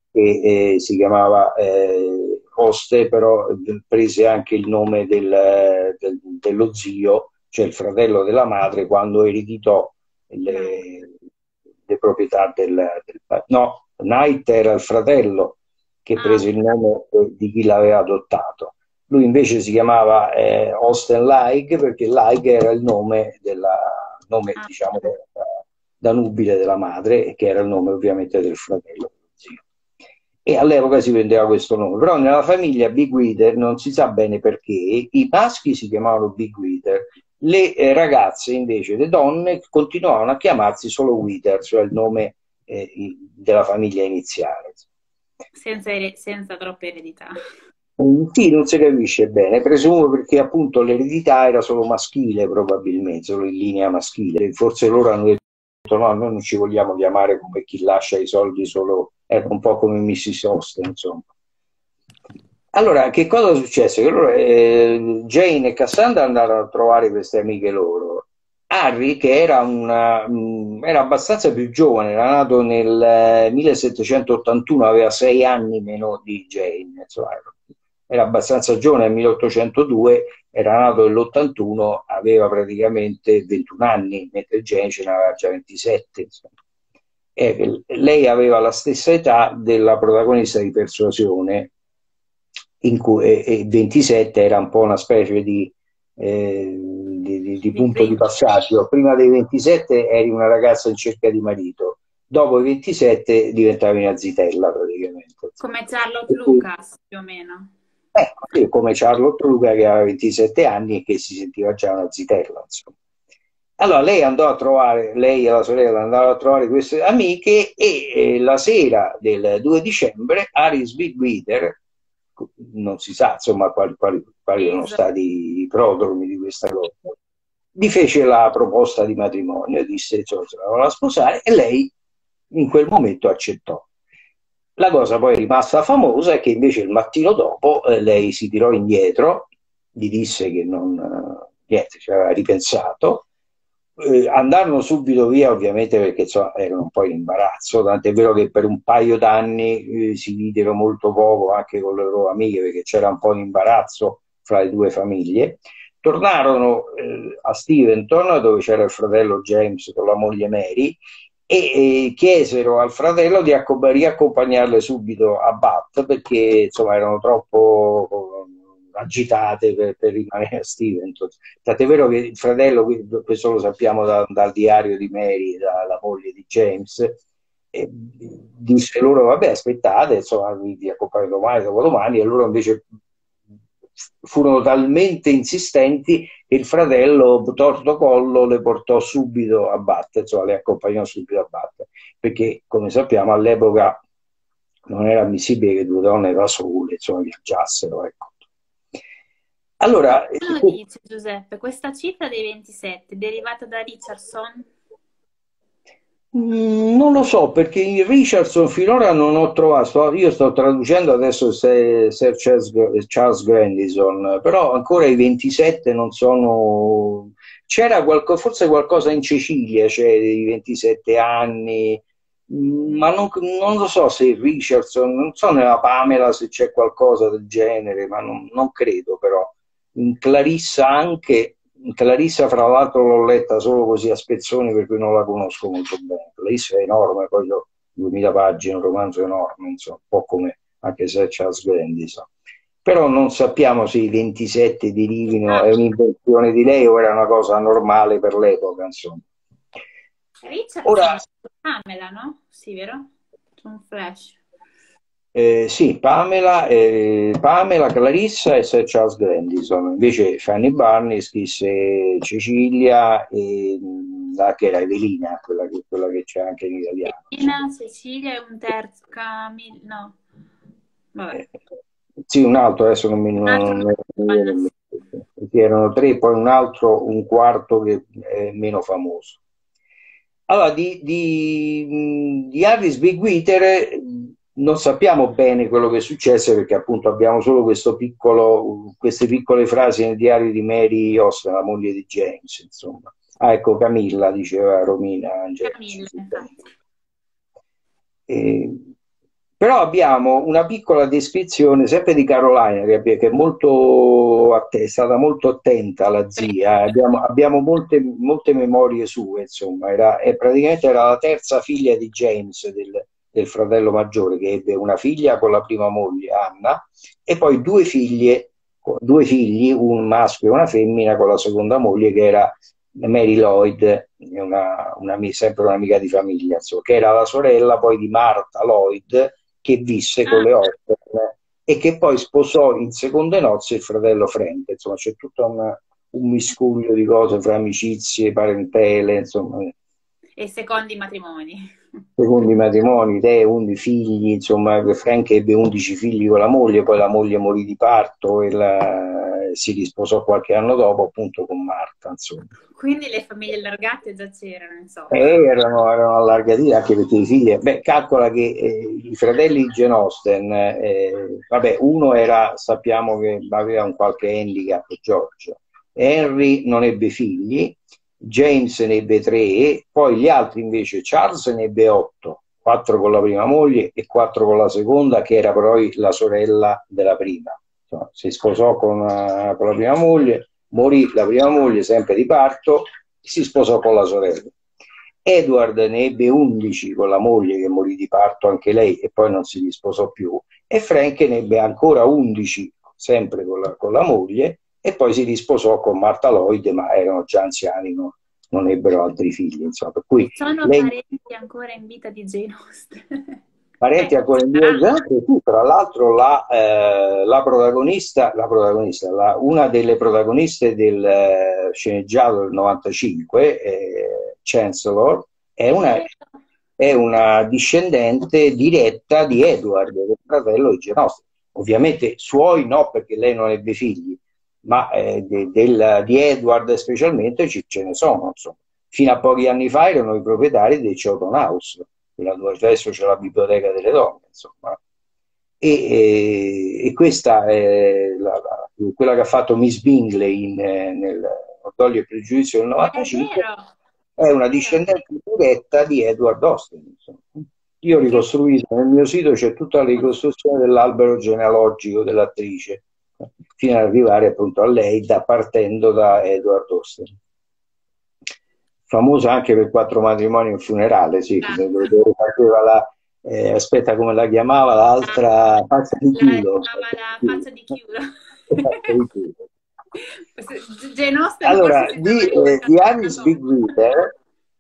che eh, si chiamava eh, Oste, però prese anche il nome del, del, dello zio, cioè il fratello della madre, quando ereditò le, le proprietà del, del... No, Knight era il fratello che prese il nome di chi l'aveva adottato. Lui invece si chiamava eh, Austen Laig perché Laig era il nome, della, nome diciamo, da, da nubile della madre, che era il nome ovviamente del fratello. E all'epoca si prendeva questo nome, però nella famiglia Bigwither non si sa bene perché i maschi si chiamavano Bigwither, le eh, ragazze invece, le donne, continuavano a chiamarsi solo Wither, cioè il nome eh, della famiglia iniziale. Senza, senza troppe eredità. Sì, non si capisce bene, presumo perché appunto l'eredità era solo maschile probabilmente, solo in linea maschile, forse loro hanno detto no, noi non ci vogliamo chiamare come chi lascia i soldi solo, era un po' come missus Austen, insomma. allora, che cosa è successo? Che loro, eh, Jane e Cassandra andarono a trovare queste amiche loro. Harry, che era, una, mh, era abbastanza più giovane, era nato nel eh, millesettecentottantuno, aveva sei anni meno di Jane, insomma, era abbastanza giovane, nel milleottocentodue, era nato nell'ottantuno, aveva praticamente ventuno anni, mentre Jane ce n'aveva già ventisette. Insomma. E lei aveva la stessa età della protagonista di Persuasione, in cui e, e ventisette era un po' una specie di, eh, di, di, di punto di passaggio. Prima dei ventisette eri una ragazza in cerca di marito, dopo i ventisette diventavi una zitella praticamente. Come Charlotte Lucas, più o meno. Eh, come Charlotte Luca che aveva ventisette anni e che si sentiva già una zitella, insomma. Allora lei andò a trovare, lei e la sorella andarono a trovare queste amiche e eh, la sera del due dicembre Harry Bigwither, non si sa insomma quali, quali, quali erano stati i prodromi di questa cosa, gli fece la proposta di matrimonio, disse insomma se la voleva sposare e lei in quel momento accettò. La cosa poi è rimasta famosa è che invece il mattino dopo eh, lei si tirò indietro, gli disse che non, eh, niente, ci aveva ripensato, eh, andarono subito via ovviamente perché insomma, erano un po' in imbarazzo, tant'è vero che per un paio d'anni eh, si videro molto poco anche con le loro amiche perché c'era un po' di imbarazzo fra le due famiglie. Tornarono eh, a Steventon dove c'era il fratello James con la moglie Mary e, e chiesero al fratello di riaccompagnarle subito a Bath perché insomma erano troppo agitate per, per rimanere a Steventon. Tant'è vero che il fratello, questo lo sappiamo da, dal diario di Mary, dalla moglie di James, e disse loro vabbè aspettate, insomma vi accompagno domani, dopodomani, e loro invece furono talmente insistenti che il fratello torto collo le portò subito a Bath, insomma le accompagnò subito a Bath, perché come sappiamo all'epoca non era ammissibile che due donne da sole insomma viaggiassero, ecco. Allora, cosa lo dice Giuseppe? Questa cifra dei ventisette è derivata da Richardson? Non lo so, perché in Richardson finora non ho trovato, io sto traducendo adesso Sir Charles, Charles Grandison, però ancora i ventisette non sono... C'era qualco, forse qualcosa in Cecilia, cioè i ventisette anni, ma non, non lo so se Richardson, non so nella Pamela se c'è qualcosa del genere, ma non, non credo però. In Clarissa anche... Clarissa, fra l'altro, l'ho letta solo così a spezzoni per cui non la conosco molto bene. Clarissa è enorme, poi ho duemila pagine, un romanzo enorme, insomma, un po' come anche se Charles Grandison. Però non sappiamo se i ventisette derivino, è un'invenzione di lei o era una cosa normale per l'epoca, insomma. Richard Ora, Pamela, no? Sì, vero? Un flash. Eh, sì, Pamela, eh, Pamela, Clarissa e Sir Charles Grandison. Invece Fanny Barney scrisse Cecilia e la, che era Evelina, quella che, quella che c'è anche in italiano. Evelina, Cecilia e un terzo, Camilla, no. Vabbè. Eh, sì, un altro, adesso non mi... Non, non, non, erano tre, poi un altro, un quarto che è meno famoso. Allora, di, di, di Harris Bigwither non sappiamo bene quello che successe perché appunto abbiamo solo questo piccolo, queste piccole frasi nel diario di Mary Austin, la moglie di James, insomma. Ah, ecco, Camilla, diceva Romina. James. Camilla, eh, però abbiamo una piccola descrizione sempre di Carolina che, che è molto è stata molto attenta alla zia, abbiamo, abbiamo molte, molte memorie sue, insomma, era, è praticamente era la terza figlia di James, del, del fratello maggiore, che ebbe una figlia con la prima moglie, Anna, e poi due figlie, due figli, un maschio e una femmina con la seconda moglie che era Mary Lloyd, una, una, sempre un'amica di famiglia, insomma, che era la sorella poi di Martha Lloyd, che visse con le Orton e che poi sposò in seconde nozze il fratello Frank. Insomma, c'è tutto una, un miscuglio di cose fra amicizie, parentele, insomma. E secondi matrimoni. secondi matrimoni, te undici figli, insomma, Frank ebbe undici figli con la moglie, poi la moglie morì di parto e la- si risposò qualche anno dopo appunto con Marta, insomma. Quindi le famiglie allargate già c'erano, insomma. E erano, erano allargati anche perché i figli, beh, calcola che eh, i fratelli Jane Austen, eh, vabbè, uno era, sappiamo che aveva un qualche handicap, George, Henry non ebbe figli, James ne ebbe tre, poi gli altri invece, Charles ne ebbe otto, quattro con la prima moglie e quattro con la seconda, che era poi la sorella della prima. Insomma, si sposò con, uh, con la prima moglie, morì la prima moglie sempre di parto, e si sposò con la sorella. Edward ne ebbe undici con la moglie che morì di parto anche lei e poi non si risposò più, e Frank ne ebbe ancora undici sempre con la, con la moglie e poi si risposò con Martha Lloyd, ma erano già anziani, no? Non ebbero altri figli, insomma. Per cui Sono lei, parenti ancora in vita di Jane Austen. parenti Eh, ancora in due anche tu, tra l'altro la, eh, la protagonista, la protagonista la, una delle protagoniste del eh, sceneggiato del novantacinque, eh, Chancellor, è è una, vero. è una discendente diretta di Edward, del fratello di Jane Austen. Ovviamente suoi no, perché lei non ebbe figli, ma eh, de, del, di Edward specialmente ci, ce ne sono, insomma. Fino a pochi anni fa erano i proprietari del Chawton House, dove adesso c'è la biblioteca delle donne, insomma. E, e, e questa è la, la, quella che ha fatto Miss Bingley in, eh, nel Orgoglio e Pregiudizio del È novantacinque, vero, è è una vero. discendente diretta di Edward Austen, insomma. Io ho Che ricostruito nel mio sito, c'è tutta la ricostruzione dell'albero genealogico dell'attrice, fino ad arrivare appunto a lei, da, partendo da Edward Austen. Famosa anche per quattro matrimoni e un funerale, sì, dove esatto. faceva la, eh, aspetta come la chiamava, l'altra faccia di La chiudo. chiamava la faccia di chiudo. Faccia di chiudo. Jane Austen Allora, forse si di, stava eh, di Alice rivoltando. Big Wither,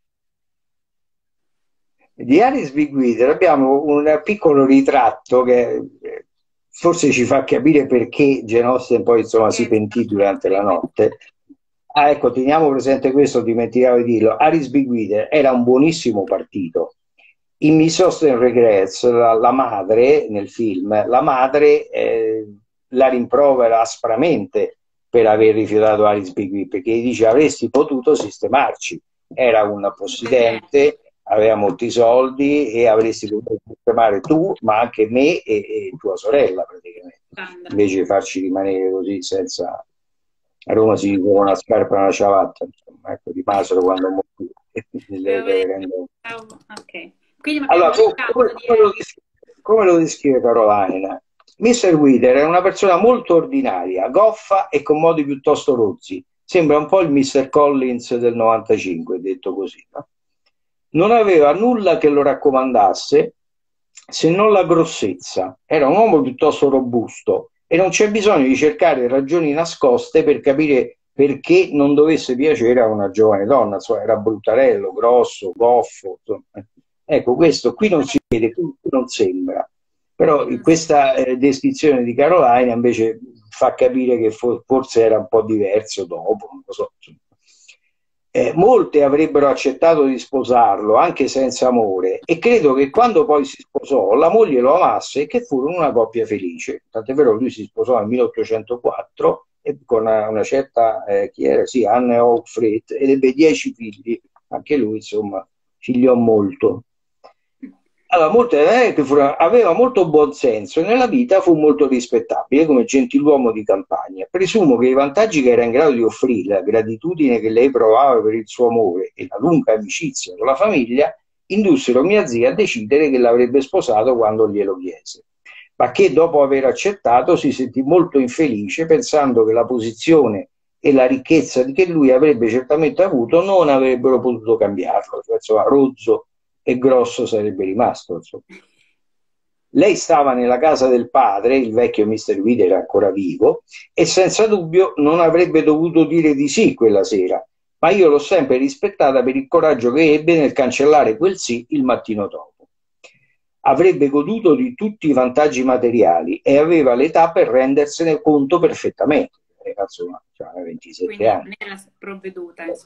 di Alice Big Wither abbiamo un piccolo ritratto che eh, forse ci fa capire perché Jane Austen poi insomma si Che è pentì stato durante la rimesso. notte. Ah, ecco, teniamo presente questo, dimenticavo di dirlo. Alice Big Wither era un buonissimo partito. In Miss Austen Regrets, la, la madre nel film, la madre eh, la rimprovera aspramente per aver rifiutato Alice Big Wither, perché gli dice avresti potuto sistemarci. Era un Eh, possidente, aveva molti soldi e avresti potuto sistemare tu, ma anche me e, e tua sorella praticamente, Sandra. invece di farci rimanere così senza... A Roma si dice una scarpa e una ciabatta, insomma, ecco, rimasero quando morì le Devo vedere. reverende. Ok. Quindi magari Allora, un tu, ritratto come, di come lo descrive, come lo descrive Caroline? mister Wither è una persona molto ordinaria, goffa e con modi piuttosto rozzi. Sembra un po' il mister Collins del novantacinque, detto così. No? Non aveva nulla che lo raccomandasse se non la grossezza. Era un uomo piuttosto robusto e non c'è bisogno di cercare ragioni nascoste per capire perché non dovesse piacere a una giovane donna. Insomma, era bruttarello, grosso, goffo. Insomma. Ecco, questo qui non si vede, qui non sembra. Però Qui non si- questa eh, descrizione di Caroline invece fa capire che for forse era un po' diverso dopo, non lo so. Eh, molte avrebbero accettato di sposarlo anche senza amore e credo che quando poi si sposò la moglie lo amasse e che furono una coppia felice. Tant'è vero lui si sposò nel milleottocentoquattro e con una, una certa, eh, chi era? Sì, Anne Haugfret, ed ebbe dieci figli, anche lui insomma figliò molto. Allora, molte, eh, che furono, aveva molto buon senso e nella vita fu molto rispettabile come gentiluomo di campagna. Presumo che i vantaggi che era in grado di offrire, la gratitudine che lei provava per il suo amore e la lunga amicizia con la famiglia, indussero mia zia a decidere che l'avrebbe sposato quando glielo chiese. Ma che dopo aver accettato si sentì molto infelice pensando che la posizione e la ricchezza che lui avrebbe certamente avuto non avrebbero potuto cambiarlo. Cioè, insomma, rozzo e grosso sarebbe rimasto. Insomma. Lei stava nella casa del padre, il vecchio mister Wither era ancora vivo, e senza dubbio non avrebbe dovuto dire di sì quella sera, ma io l'ho sempre rispettata per il coraggio che ebbe nel cancellare quel sì il mattino dopo. Avrebbe goduto di tutti i vantaggi materiali e aveva l'età per rendersene conto perfettamente. Eh, insomma, cioè, ventisette Quindi anni. non era provveduta, insomma.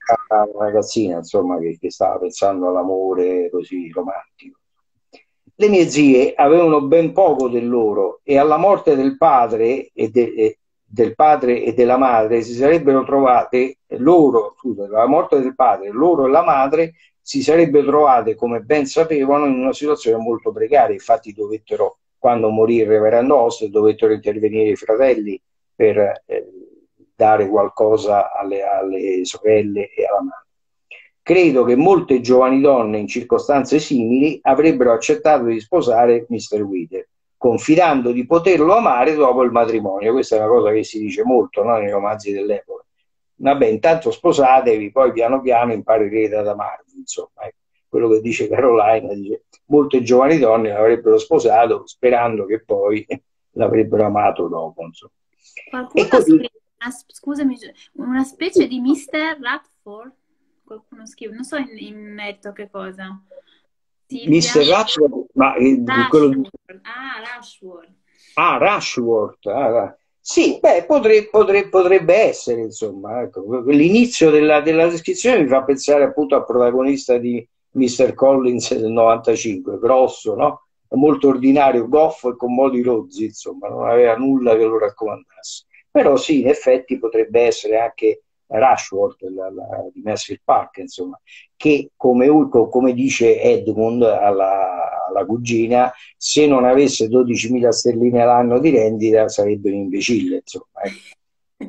una ragazzina, insomma, che, che stava pensando all'amore così romantico. Le mie zie avevano ben poco del loro e alla morte del padre e, de, e del padre e della madre si sarebbero trovate loro, scusa, alla morte del padre, loro e la madre si sarebbero trovate, come ben sapevano, in una situazione molto precaria. Infatti dovettero, quando morì il reverendo Host, dovettero intervenire i fratelli per eh, dare qualcosa alle, alle sorelle e alla madre. Credo che molte giovani donne in circostanze simili avrebbero accettato di sposare mister Wheeler, confidando di poterlo amare dopo il matrimonio. Questa è una cosa che si dice molto, no, nei romanzi dell'epoca. Vabbè, intanto sposatevi, poi piano piano imparerete ad amarvi, insomma. Ecco, quello che dice Carolina, dice, molte giovani donne l'avrebbero sposato sperando che poi l'avrebbero amato dopo, insomma. Qualcuno ha scritto, una, scusami, una specie di mister Radford? Qualcuno scrive, non so in, in merito a che cosa. mister Radford, ma eh, quello di... Ah, Rushworth. Ah, Rushworth. Ah, sì, beh, potre, potre, potrebbe essere, insomma. Ecco. L'inizio della, della descrizione mi fa pensare appunto al protagonista di mister Collins del novantacinque, grosso, no? Molto ordinario, goffo e con modi rozzi, insomma, non aveva nulla che lo raccomandasse. Però sì, in effetti potrebbe essere anche Rushworth, la, la, di Mansfield Park, insomma, che come, come dice Edmund alla, alla cugina, se non avesse dodicimila sterline all'anno di rendita sarebbe un imbecille, insomma. Eh.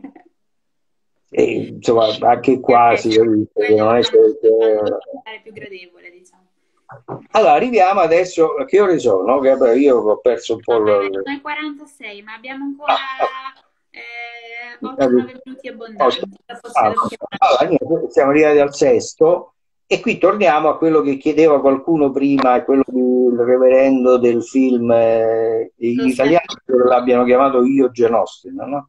E, insomma, anche qua si capisce che non è più gradevole, diciamo. Allora, arriviamo adesso, a che ore sono? Che io ho perso un po'. Vabbè, sono le quarantasei, ma abbiamo ancora eh, otto nove minuti abbondanti. Ah, allora, niente, siamo arrivati al sesto e qui torniamo a quello che chiedeva qualcuno prima, quello del reverendo del film eh, in italiano, l'abbiano chiamato Io Jane Austen, no?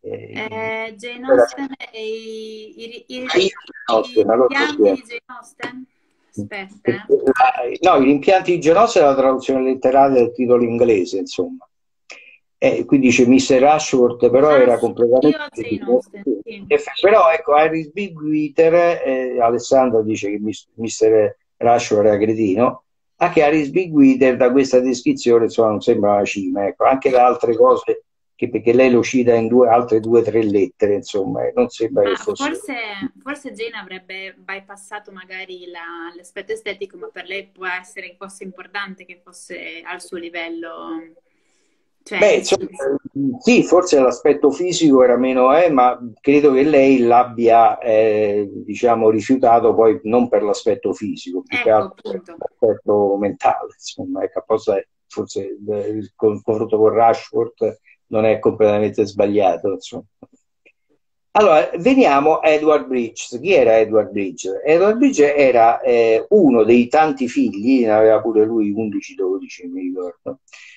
Eh, Jane Austen e i, i, i, i, i, i rimpianti di Jane Austen. Aspetta. Eh. No, i rimpianti di Jane Austen è la traduzione letterale del titolo inglese, insomma. Eh, qui dice mister Rushworth, però ah, era completamente... Austen, sì. Però ecco, Iris Bigwither, eh, Alessandra dice che mister Rushworth era cretino, anche Iris Bigwither da questa descrizione insomma non sembra una cima, ecco, anche da altre cose, che, perché lei lo cita in due, altre due o tre lettere, insomma, non sembra che fosse... Forse, forse Jane avrebbe bypassato magari l'aspetto estetico, ma per lei può essere fosse importante che fosse al suo livello... Cioè, Beh, insomma, sì, forse l'aspetto fisico era meno, eh, ma credo che lei l'abbia, eh, diciamo, rifiutato poi non per l'aspetto fisico, più ecco, che altro appunto. per l'aspetto mentale, insomma, ecco, apposta, forse il confronto con Rushworth non è completamente sbagliato, insomma. Allora, veniamo a Edward Bridges. Chi era Edward Bridges? Edward Bridges era eh, uno dei tanti figli, ne aveva pure lui undici dodici, mi ricordo,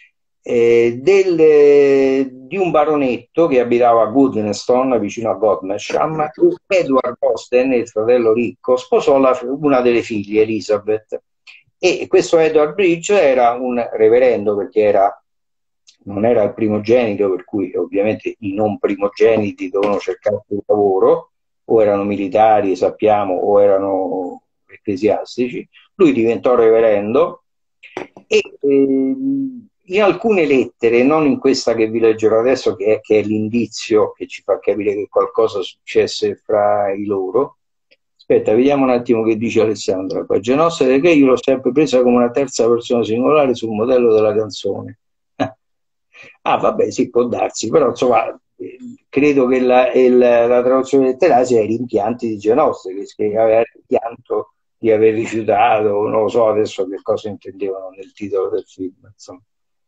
Eh, del, eh, di un baronetto che abitava a Goodnestone vicino a Godmersham. Edward Austen, il fratello ricco, sposò la, una delle figlie, Elizabeth, e questo Edward Bridges era un reverendo perché era, non era il primogenito, per cui ovviamente i non primogeniti dovevano cercare un lavoro, o erano militari, sappiamo, o erano ecclesiastici. Lui diventò reverendo e eh, in alcune lettere, non in questa che vi leggerò adesso, che è, che è l'indizio che ci fa capire che qualcosa successe fra i loro. Aspetta, vediamo un attimo che dice Alessandra. Jane Austen, che io l'ho sempre presa come una terza persona singolare sul modello della canzone. Ah, vabbè, sì, può darsi, però insomma, credo che la, il, la traduzione letteraria sia i rimpianti di Jane Austen, che, che aveva il rimpianto di aver rifiutato, non lo so adesso che cosa intendevano nel titolo del film, insomma.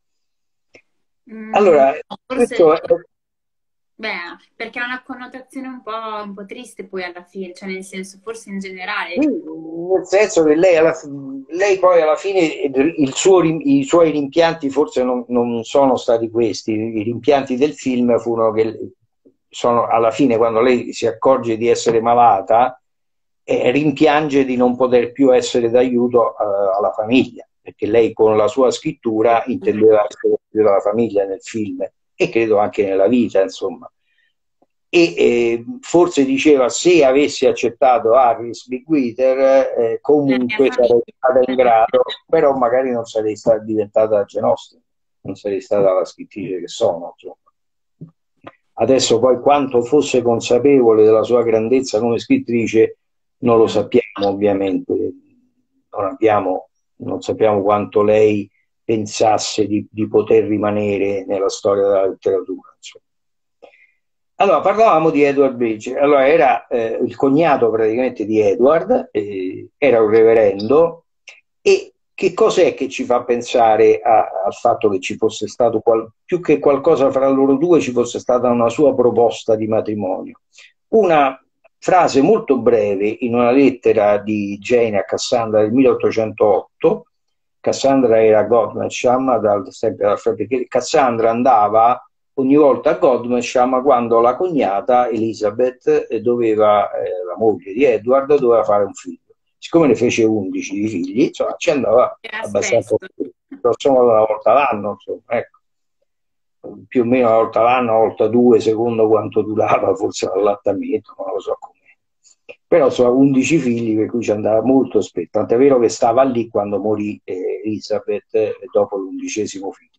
Allora, forse, questo è... beh, perché ha una connotazione un po', un po' triste poi alla fine, cioè nel senso, forse in generale. Nel senso che lei, alla, lei poi alla fine il suo, i suoi rimpianti forse non, non sono stati questi, i rimpianti del film furono che sono alla fine quando lei si accorge di essere malata e rimpiange di non poter più essere d'aiuto uh, alla famiglia, perché lei con la sua scrittura intendeva essere della famiglia nel film e credo anche nella vita, insomma. e eh, forse diceva se avessi accettato Harris Bigwither eh, comunque sarei stata in grado, però magari non sarei stata diventata Jane Austen, non sarei stata la scrittrice che sono, insomma. Adesso poi quanto fosse consapevole della sua grandezza come scrittrice non lo sappiamo, ovviamente, non abbiamo, non sappiamo quanto lei pensasse di, di poter rimanere nella storia della letteratura, insomma. Allora, parlavamo di Edward Bridge. Allora, era eh, il cognato praticamente di Edward, eh, era un reverendo, e che cos'è che ci fa pensare a, al fatto che ci fosse stato, qual, più che qualcosa fra loro due, ci fosse stata una sua proposta di matrimonio? Una frase molto breve in una lettera di Jane a Cassandra del milleottocentootto. Cassandra era a Godmersham, dal, sempre dal, perché Cassandra andava ogni volta a Godmersham quando la cognata Elizabeth doveva, eh, la moglie di Edward, doveva fare un figlio. Siccome ne fece undici di figli, insomma, ci andava abbastanza, insomma, una volta l'anno, insomma, ecco. Più o meno una volta l'anno, una volta due, secondo quanto durava forse l'allattamento, non lo so come. Però insomma undici figli, per cui ci andava molto spesso, tant'è vero che stava lì quando morì eh, Elizabeth eh, dopo l'undicesimo figlio.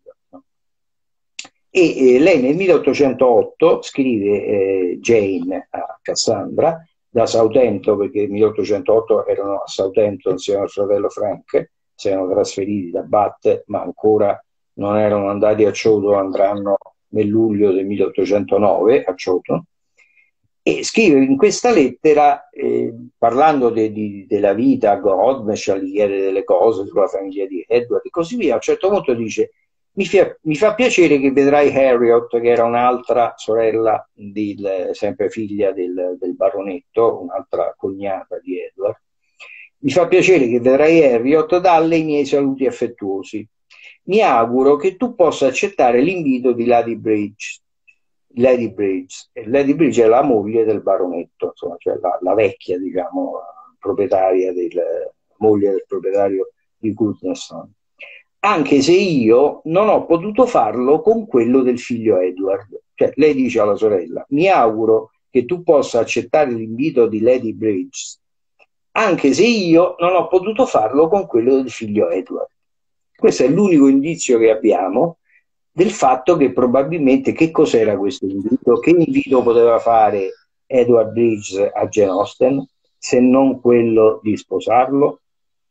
E eh, lei nel milleottocentootto scrive eh, Jane a Cassandra da Southampton, perché nel milleottocentootto erano a Southampton insieme al fratello Frank, si erano trasferiti da Bath, ma ancora non erano andati a Chawton, andranno nel luglio del milleottocentonove a Chawton, e scrive in questa lettera, eh, parlando de, de, della vita a Godmersham, gli chiede delle cose sulla famiglia di Edward e così via. A un certo punto dice: Mi fa, mi fa piacere che vedrai Harriet, che era un'altra sorella, del, sempre figlia del, del baronetto, un'altra cognata di Edward. Mi fa piacere che vedrai Harriet, dalle i miei saluti affettuosi. Mi auguro che tu possa accettare l'invito di Lady Bridge. Lady Bridge. Lady Bridge è la moglie del baronetto, insomma, cioè la, la vecchia, diciamo, proprietaria del, moglie del proprietario di Goodnestone. Anche se io non ho potuto farlo con quello del figlio Edward. Cioè, lei dice alla sorella: mi auguro che tu possa accettare l'invito di Lady Bridge, anche se io non ho potuto farlo con quello del figlio Edward. Questo è l'unico indizio che abbiamo del fatto che probabilmente, che cos'era questo invito? Che invito poteva fare Edward Bridge a Jane Austen se non quello di sposarlo?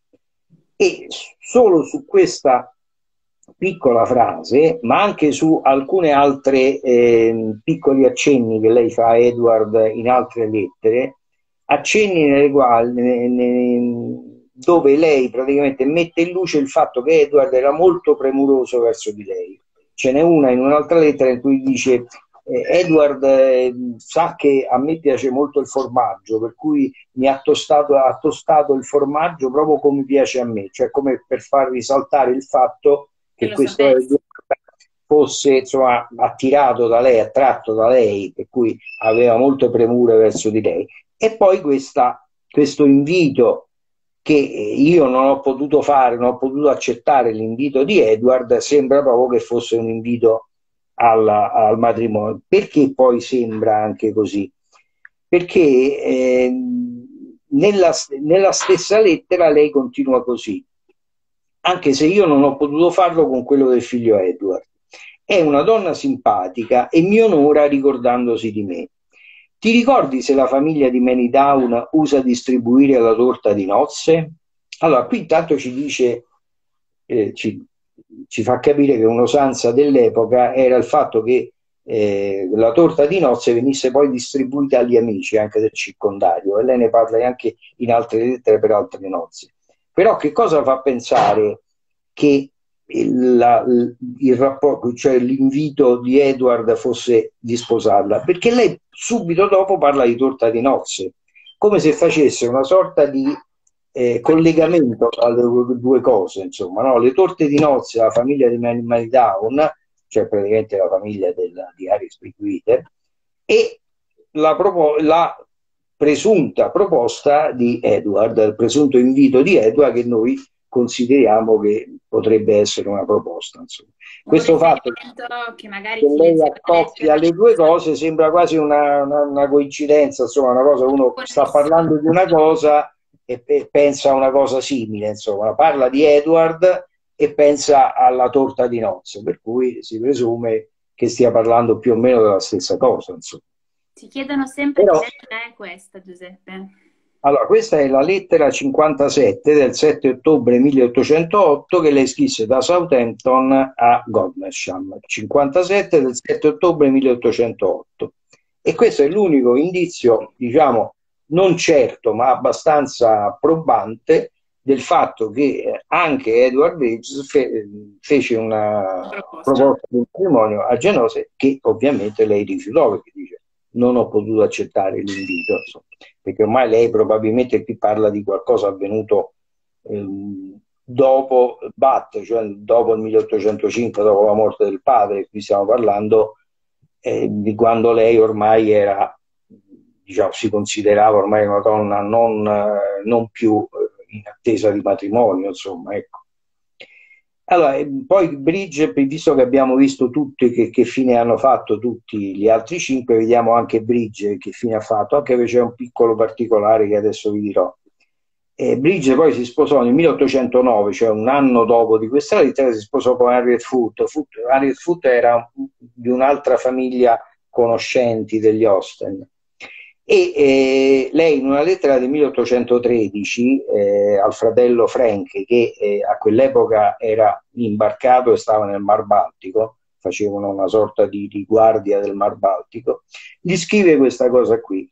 E solo su questa piccola frase, ma anche su alcune altre eh, piccoli accenni che lei fa a Edward in altre lettere, accenni nelle quali, ne, ne, dove lei praticamente mette in luce il fatto che Edward era molto premuroso verso di lei. Ce n'è una in un'altra lettera in cui dice: eh, Edward eh, sa che a me piace molto il formaggio, per cui mi ha tostato, ha tostato il formaggio proprio come piace a me, cioè come per far risaltare il fatto che questo Edward fosse, insomma, attirato da lei, attratto da lei, per cui aveva molte premure verso di lei. E poi questa, questo invito che io non ho potuto fare, non ho potuto accettare l'invito di Edward, sembra proprio che fosse un invito alla, al matrimonio. Perché poi sembra anche così? Perché eh, nella, nella stessa lettera lei continua così: anche se io non ho potuto farlo con quello del figlio Edward. È una donna simpatica e mi onora ricordandosi di me. Ti ricordi se la famiglia di Manydown usa distribuire la torta di nozze? Allora, qui intanto ci dice, eh, ci, ci fa capire che un'usanza dell'epoca era il fatto che eh, la torta di nozze venisse poi distribuita agli amici anche del circondario, e lei ne parla anche in altre lettere per altre nozze. Però che cosa fa pensare che La, il rapporto, cioè l'invito di Edward fosse di sposarla? Perché lei subito dopo parla di torta di nozze, come se facesse una sorta di eh, collegamento tra le due cose, insomma, no? Le torte di nozze alla famiglia di Manydown, cioè praticamente la famiglia della, di Harris Bigwither, e la, la presunta proposta di Edward, il presunto invito di Edward, che noi consideriamo che potrebbe essere una proposta. Insomma. Un Questo fatto che magari che chi lei legge la accoppia lettera le due cose sembra quasi una, una, una coincidenza, insomma, una cosa, uno sta parlando di una cosa e, e pensa a una cosa simile, insomma, parla di Edward e pensa alla torta di nozze, per cui si presume che stia parlando più o meno della stessa cosa, insomma. Ci chiedono sempre Però, che lettera è questa, Giuseppe. allora, questa è la lettera cinquantasette del sette ottobre milleottocentootto che lei scrisse da Southampton a Godmersham, cinquantasette del sette ottobre milleottocentootto. E questo è l'unico indizio, diciamo, non certo, ma abbastanza probante del fatto che anche Edward Bridges fe fece una proposta. proposta di matrimonio a Genose, che ovviamente lei rifiutò, perché dice non ho potuto accettare l'invito, perché ormai lei probabilmente qui parla di qualcosa avvenuto ehm, dopo Bath, cioè dopo il milleottocentocinque, dopo la morte del padre. Qui stiamo parlando eh, di quando lei ormai era, diciamo, si considerava ormai una donna non, eh, non più eh, in attesa di matrimonio, insomma, ecco. Allora, poi Bridge, visto che abbiamo visto tutti che, che fine hanno fatto tutti gli altri cinque, vediamo anche Bridge che fine ha fatto, anche se c'è un piccolo particolare che adesso vi dirò. E Bridge poi si sposò nel milleottocentonove, cioè un anno dopo di questa lettera, si sposò con Harriet Foote. Foote Harriet Foote era di un'altra famiglia conoscenti degli Austen. E eh, lei in una lettera del milleottocentotredici eh, al fratello Frank, che eh, a quell'epoca era imbarcato e stava nel Mar Baltico, facevano una sorta di, di guardia del Mar Baltico, gli scrive questa cosa qui: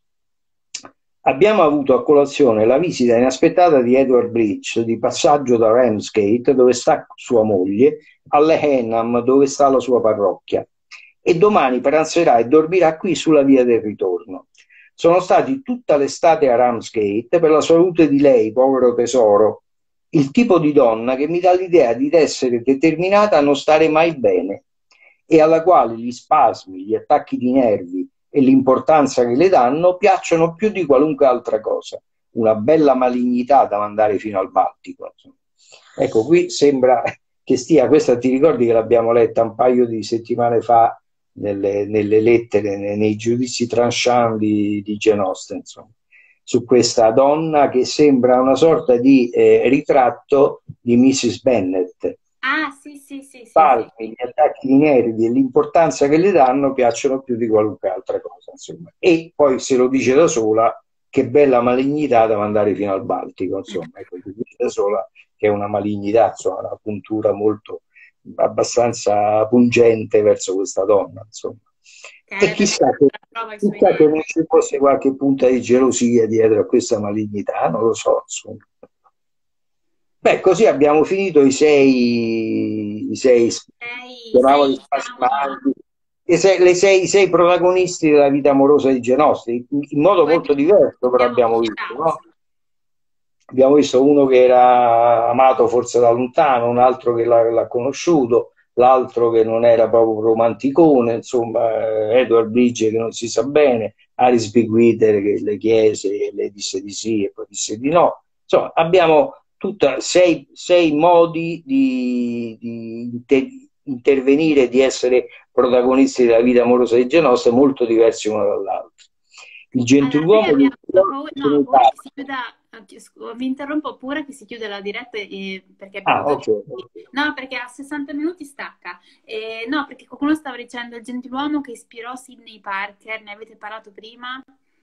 abbiamo avuto a colazione la visita inaspettata di Edward Bridge di passaggio da Ramsgate, dove sta sua moglie, alle Henham, dove sta la sua parrocchia, e domani pranzerà e dormirà qui sulla via del ritorno. Sono stati tutta l'estate a Ramsgate per la salute di lei, povero tesoro, il tipo di donna che mi dà l'idea di essere determinata a non stare mai bene e alla quale gli spasmi, gli attacchi di nervi e l'importanza che le danno piacciono più di qualunque altra cosa. Una bella malignità da mandare fino al Baltico. Ecco, qui sembra che stia, questa ti ricordi che l'abbiamo letta un paio di settimane fa Nelle, nelle lettere, nei, nei giudizi tranchant di, di Jane Austen, insomma, su questa donna che sembra una sorta di eh, ritratto di missus Bennet. Ah, sì, sì, sì. sì, Palmi, sì. gli attacchi di nervi e l'importanza che le danno piacciono più di qualunque altra cosa, insomma. E poi se lo dice da sola, che bella malignità da mandare fino al Baltico, insomma. Ecco, si dice da sola che è una malignità, insomma, una puntura molto abbastanza pungente verso questa donna, insomma. E chissà che, chissà che non ci fosse qualche punta di gelosia dietro a questa malignità, non lo so, insomma. Beh, così abbiamo finito i sei, i sei, chiamavoli spasmati, le sei, le sei, i sei protagonisti della vita amorosa di Jane Austen, in, in modo molto diverso, però abbiamo visto, no? Abbiamo visto uno che era amato forse da lontano, un altro che l'ha conosciuto, l'altro che non era proprio romanticone, insomma, Edward Bridge che non si sa bene, Alice Bigwither che le chiese e le disse di sì e poi disse di no. Insomma, abbiamo tutta sei, sei modi di, di inter, intervenire, di essere protagonisti della vita amorosa di Jane Austen, molto diversi uno dall'altro. Il gentiluomo allora, di paura, no, paura che si chiuda, vi interrompo pure che si chiude la diretta eh, perché abbiamo ah, okay. no, perché a sessanta minuti stacca eh, no, perché qualcuno stava dicendo il gentiluomo che ispirò Sidney Parker, ne avete parlato prima?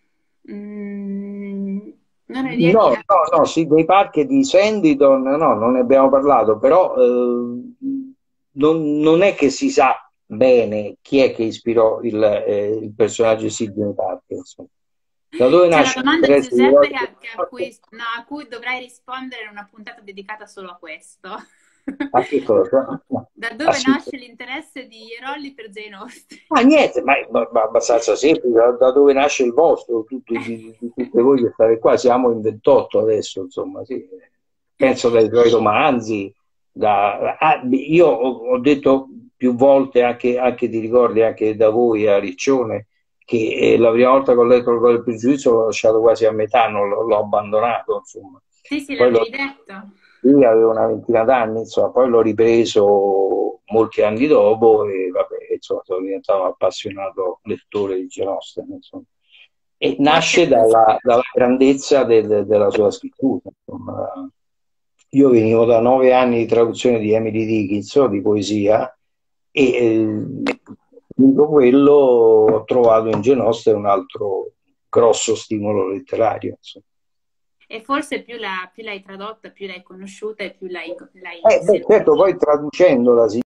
Mm, non ho idea no, di... no, no, Sidney Parker di Sanditon no, non ne abbiamo parlato, però eh, non, non è che si sa bene chi è che ispirò il, eh, il personaggio di Sidney Parker, insomma. Da dove c'è nasce la domanda di Giuseppe di... che, a, cui, no, a cui dovrai rispondere in una puntata dedicata solo a questo. A che cosa? No. Da dove ah, nasce sì. l'interesse di Rolli per Jane Austen? Ah, niente, ma è abbastanza semplice. Da, da dove nasce il vostro? Tutti, di, di tutte voi che state qua, siamo in ventotto adesso, insomma, sì. Penso dai tuoi romanzi. Da, ah, io ho, ho detto più volte, anche, anche ti ricordi, anche da voi a Riccione, che eh, la prima volta che ho letto il pregiudizio l'ho lasciato quasi a metà, non l'ho abbandonato, insomma. Sì, sì, Poi l'avevi detto. Io avevo una ventina d'anni, insomma, poi l'ho ripreso molti anni dopo e vabbè, insomma, sono diventato un appassionato lettore di Jane Austen, insomma. E Forse nasce più... dalla, dalla grandezza del- della sua scrittura. Insomma. Io venivo da nove anni di traduzione di Emily Dickinson, di poesia, e eh, tutto quello ho trovato in Jane Austen un altro grosso stimolo letterario. Insomma. E forse più, la- più l'hai tradotta, più l'hai conosciuta e più l'hai l'hai Eh, beh, certo, sentita. poi traducendola si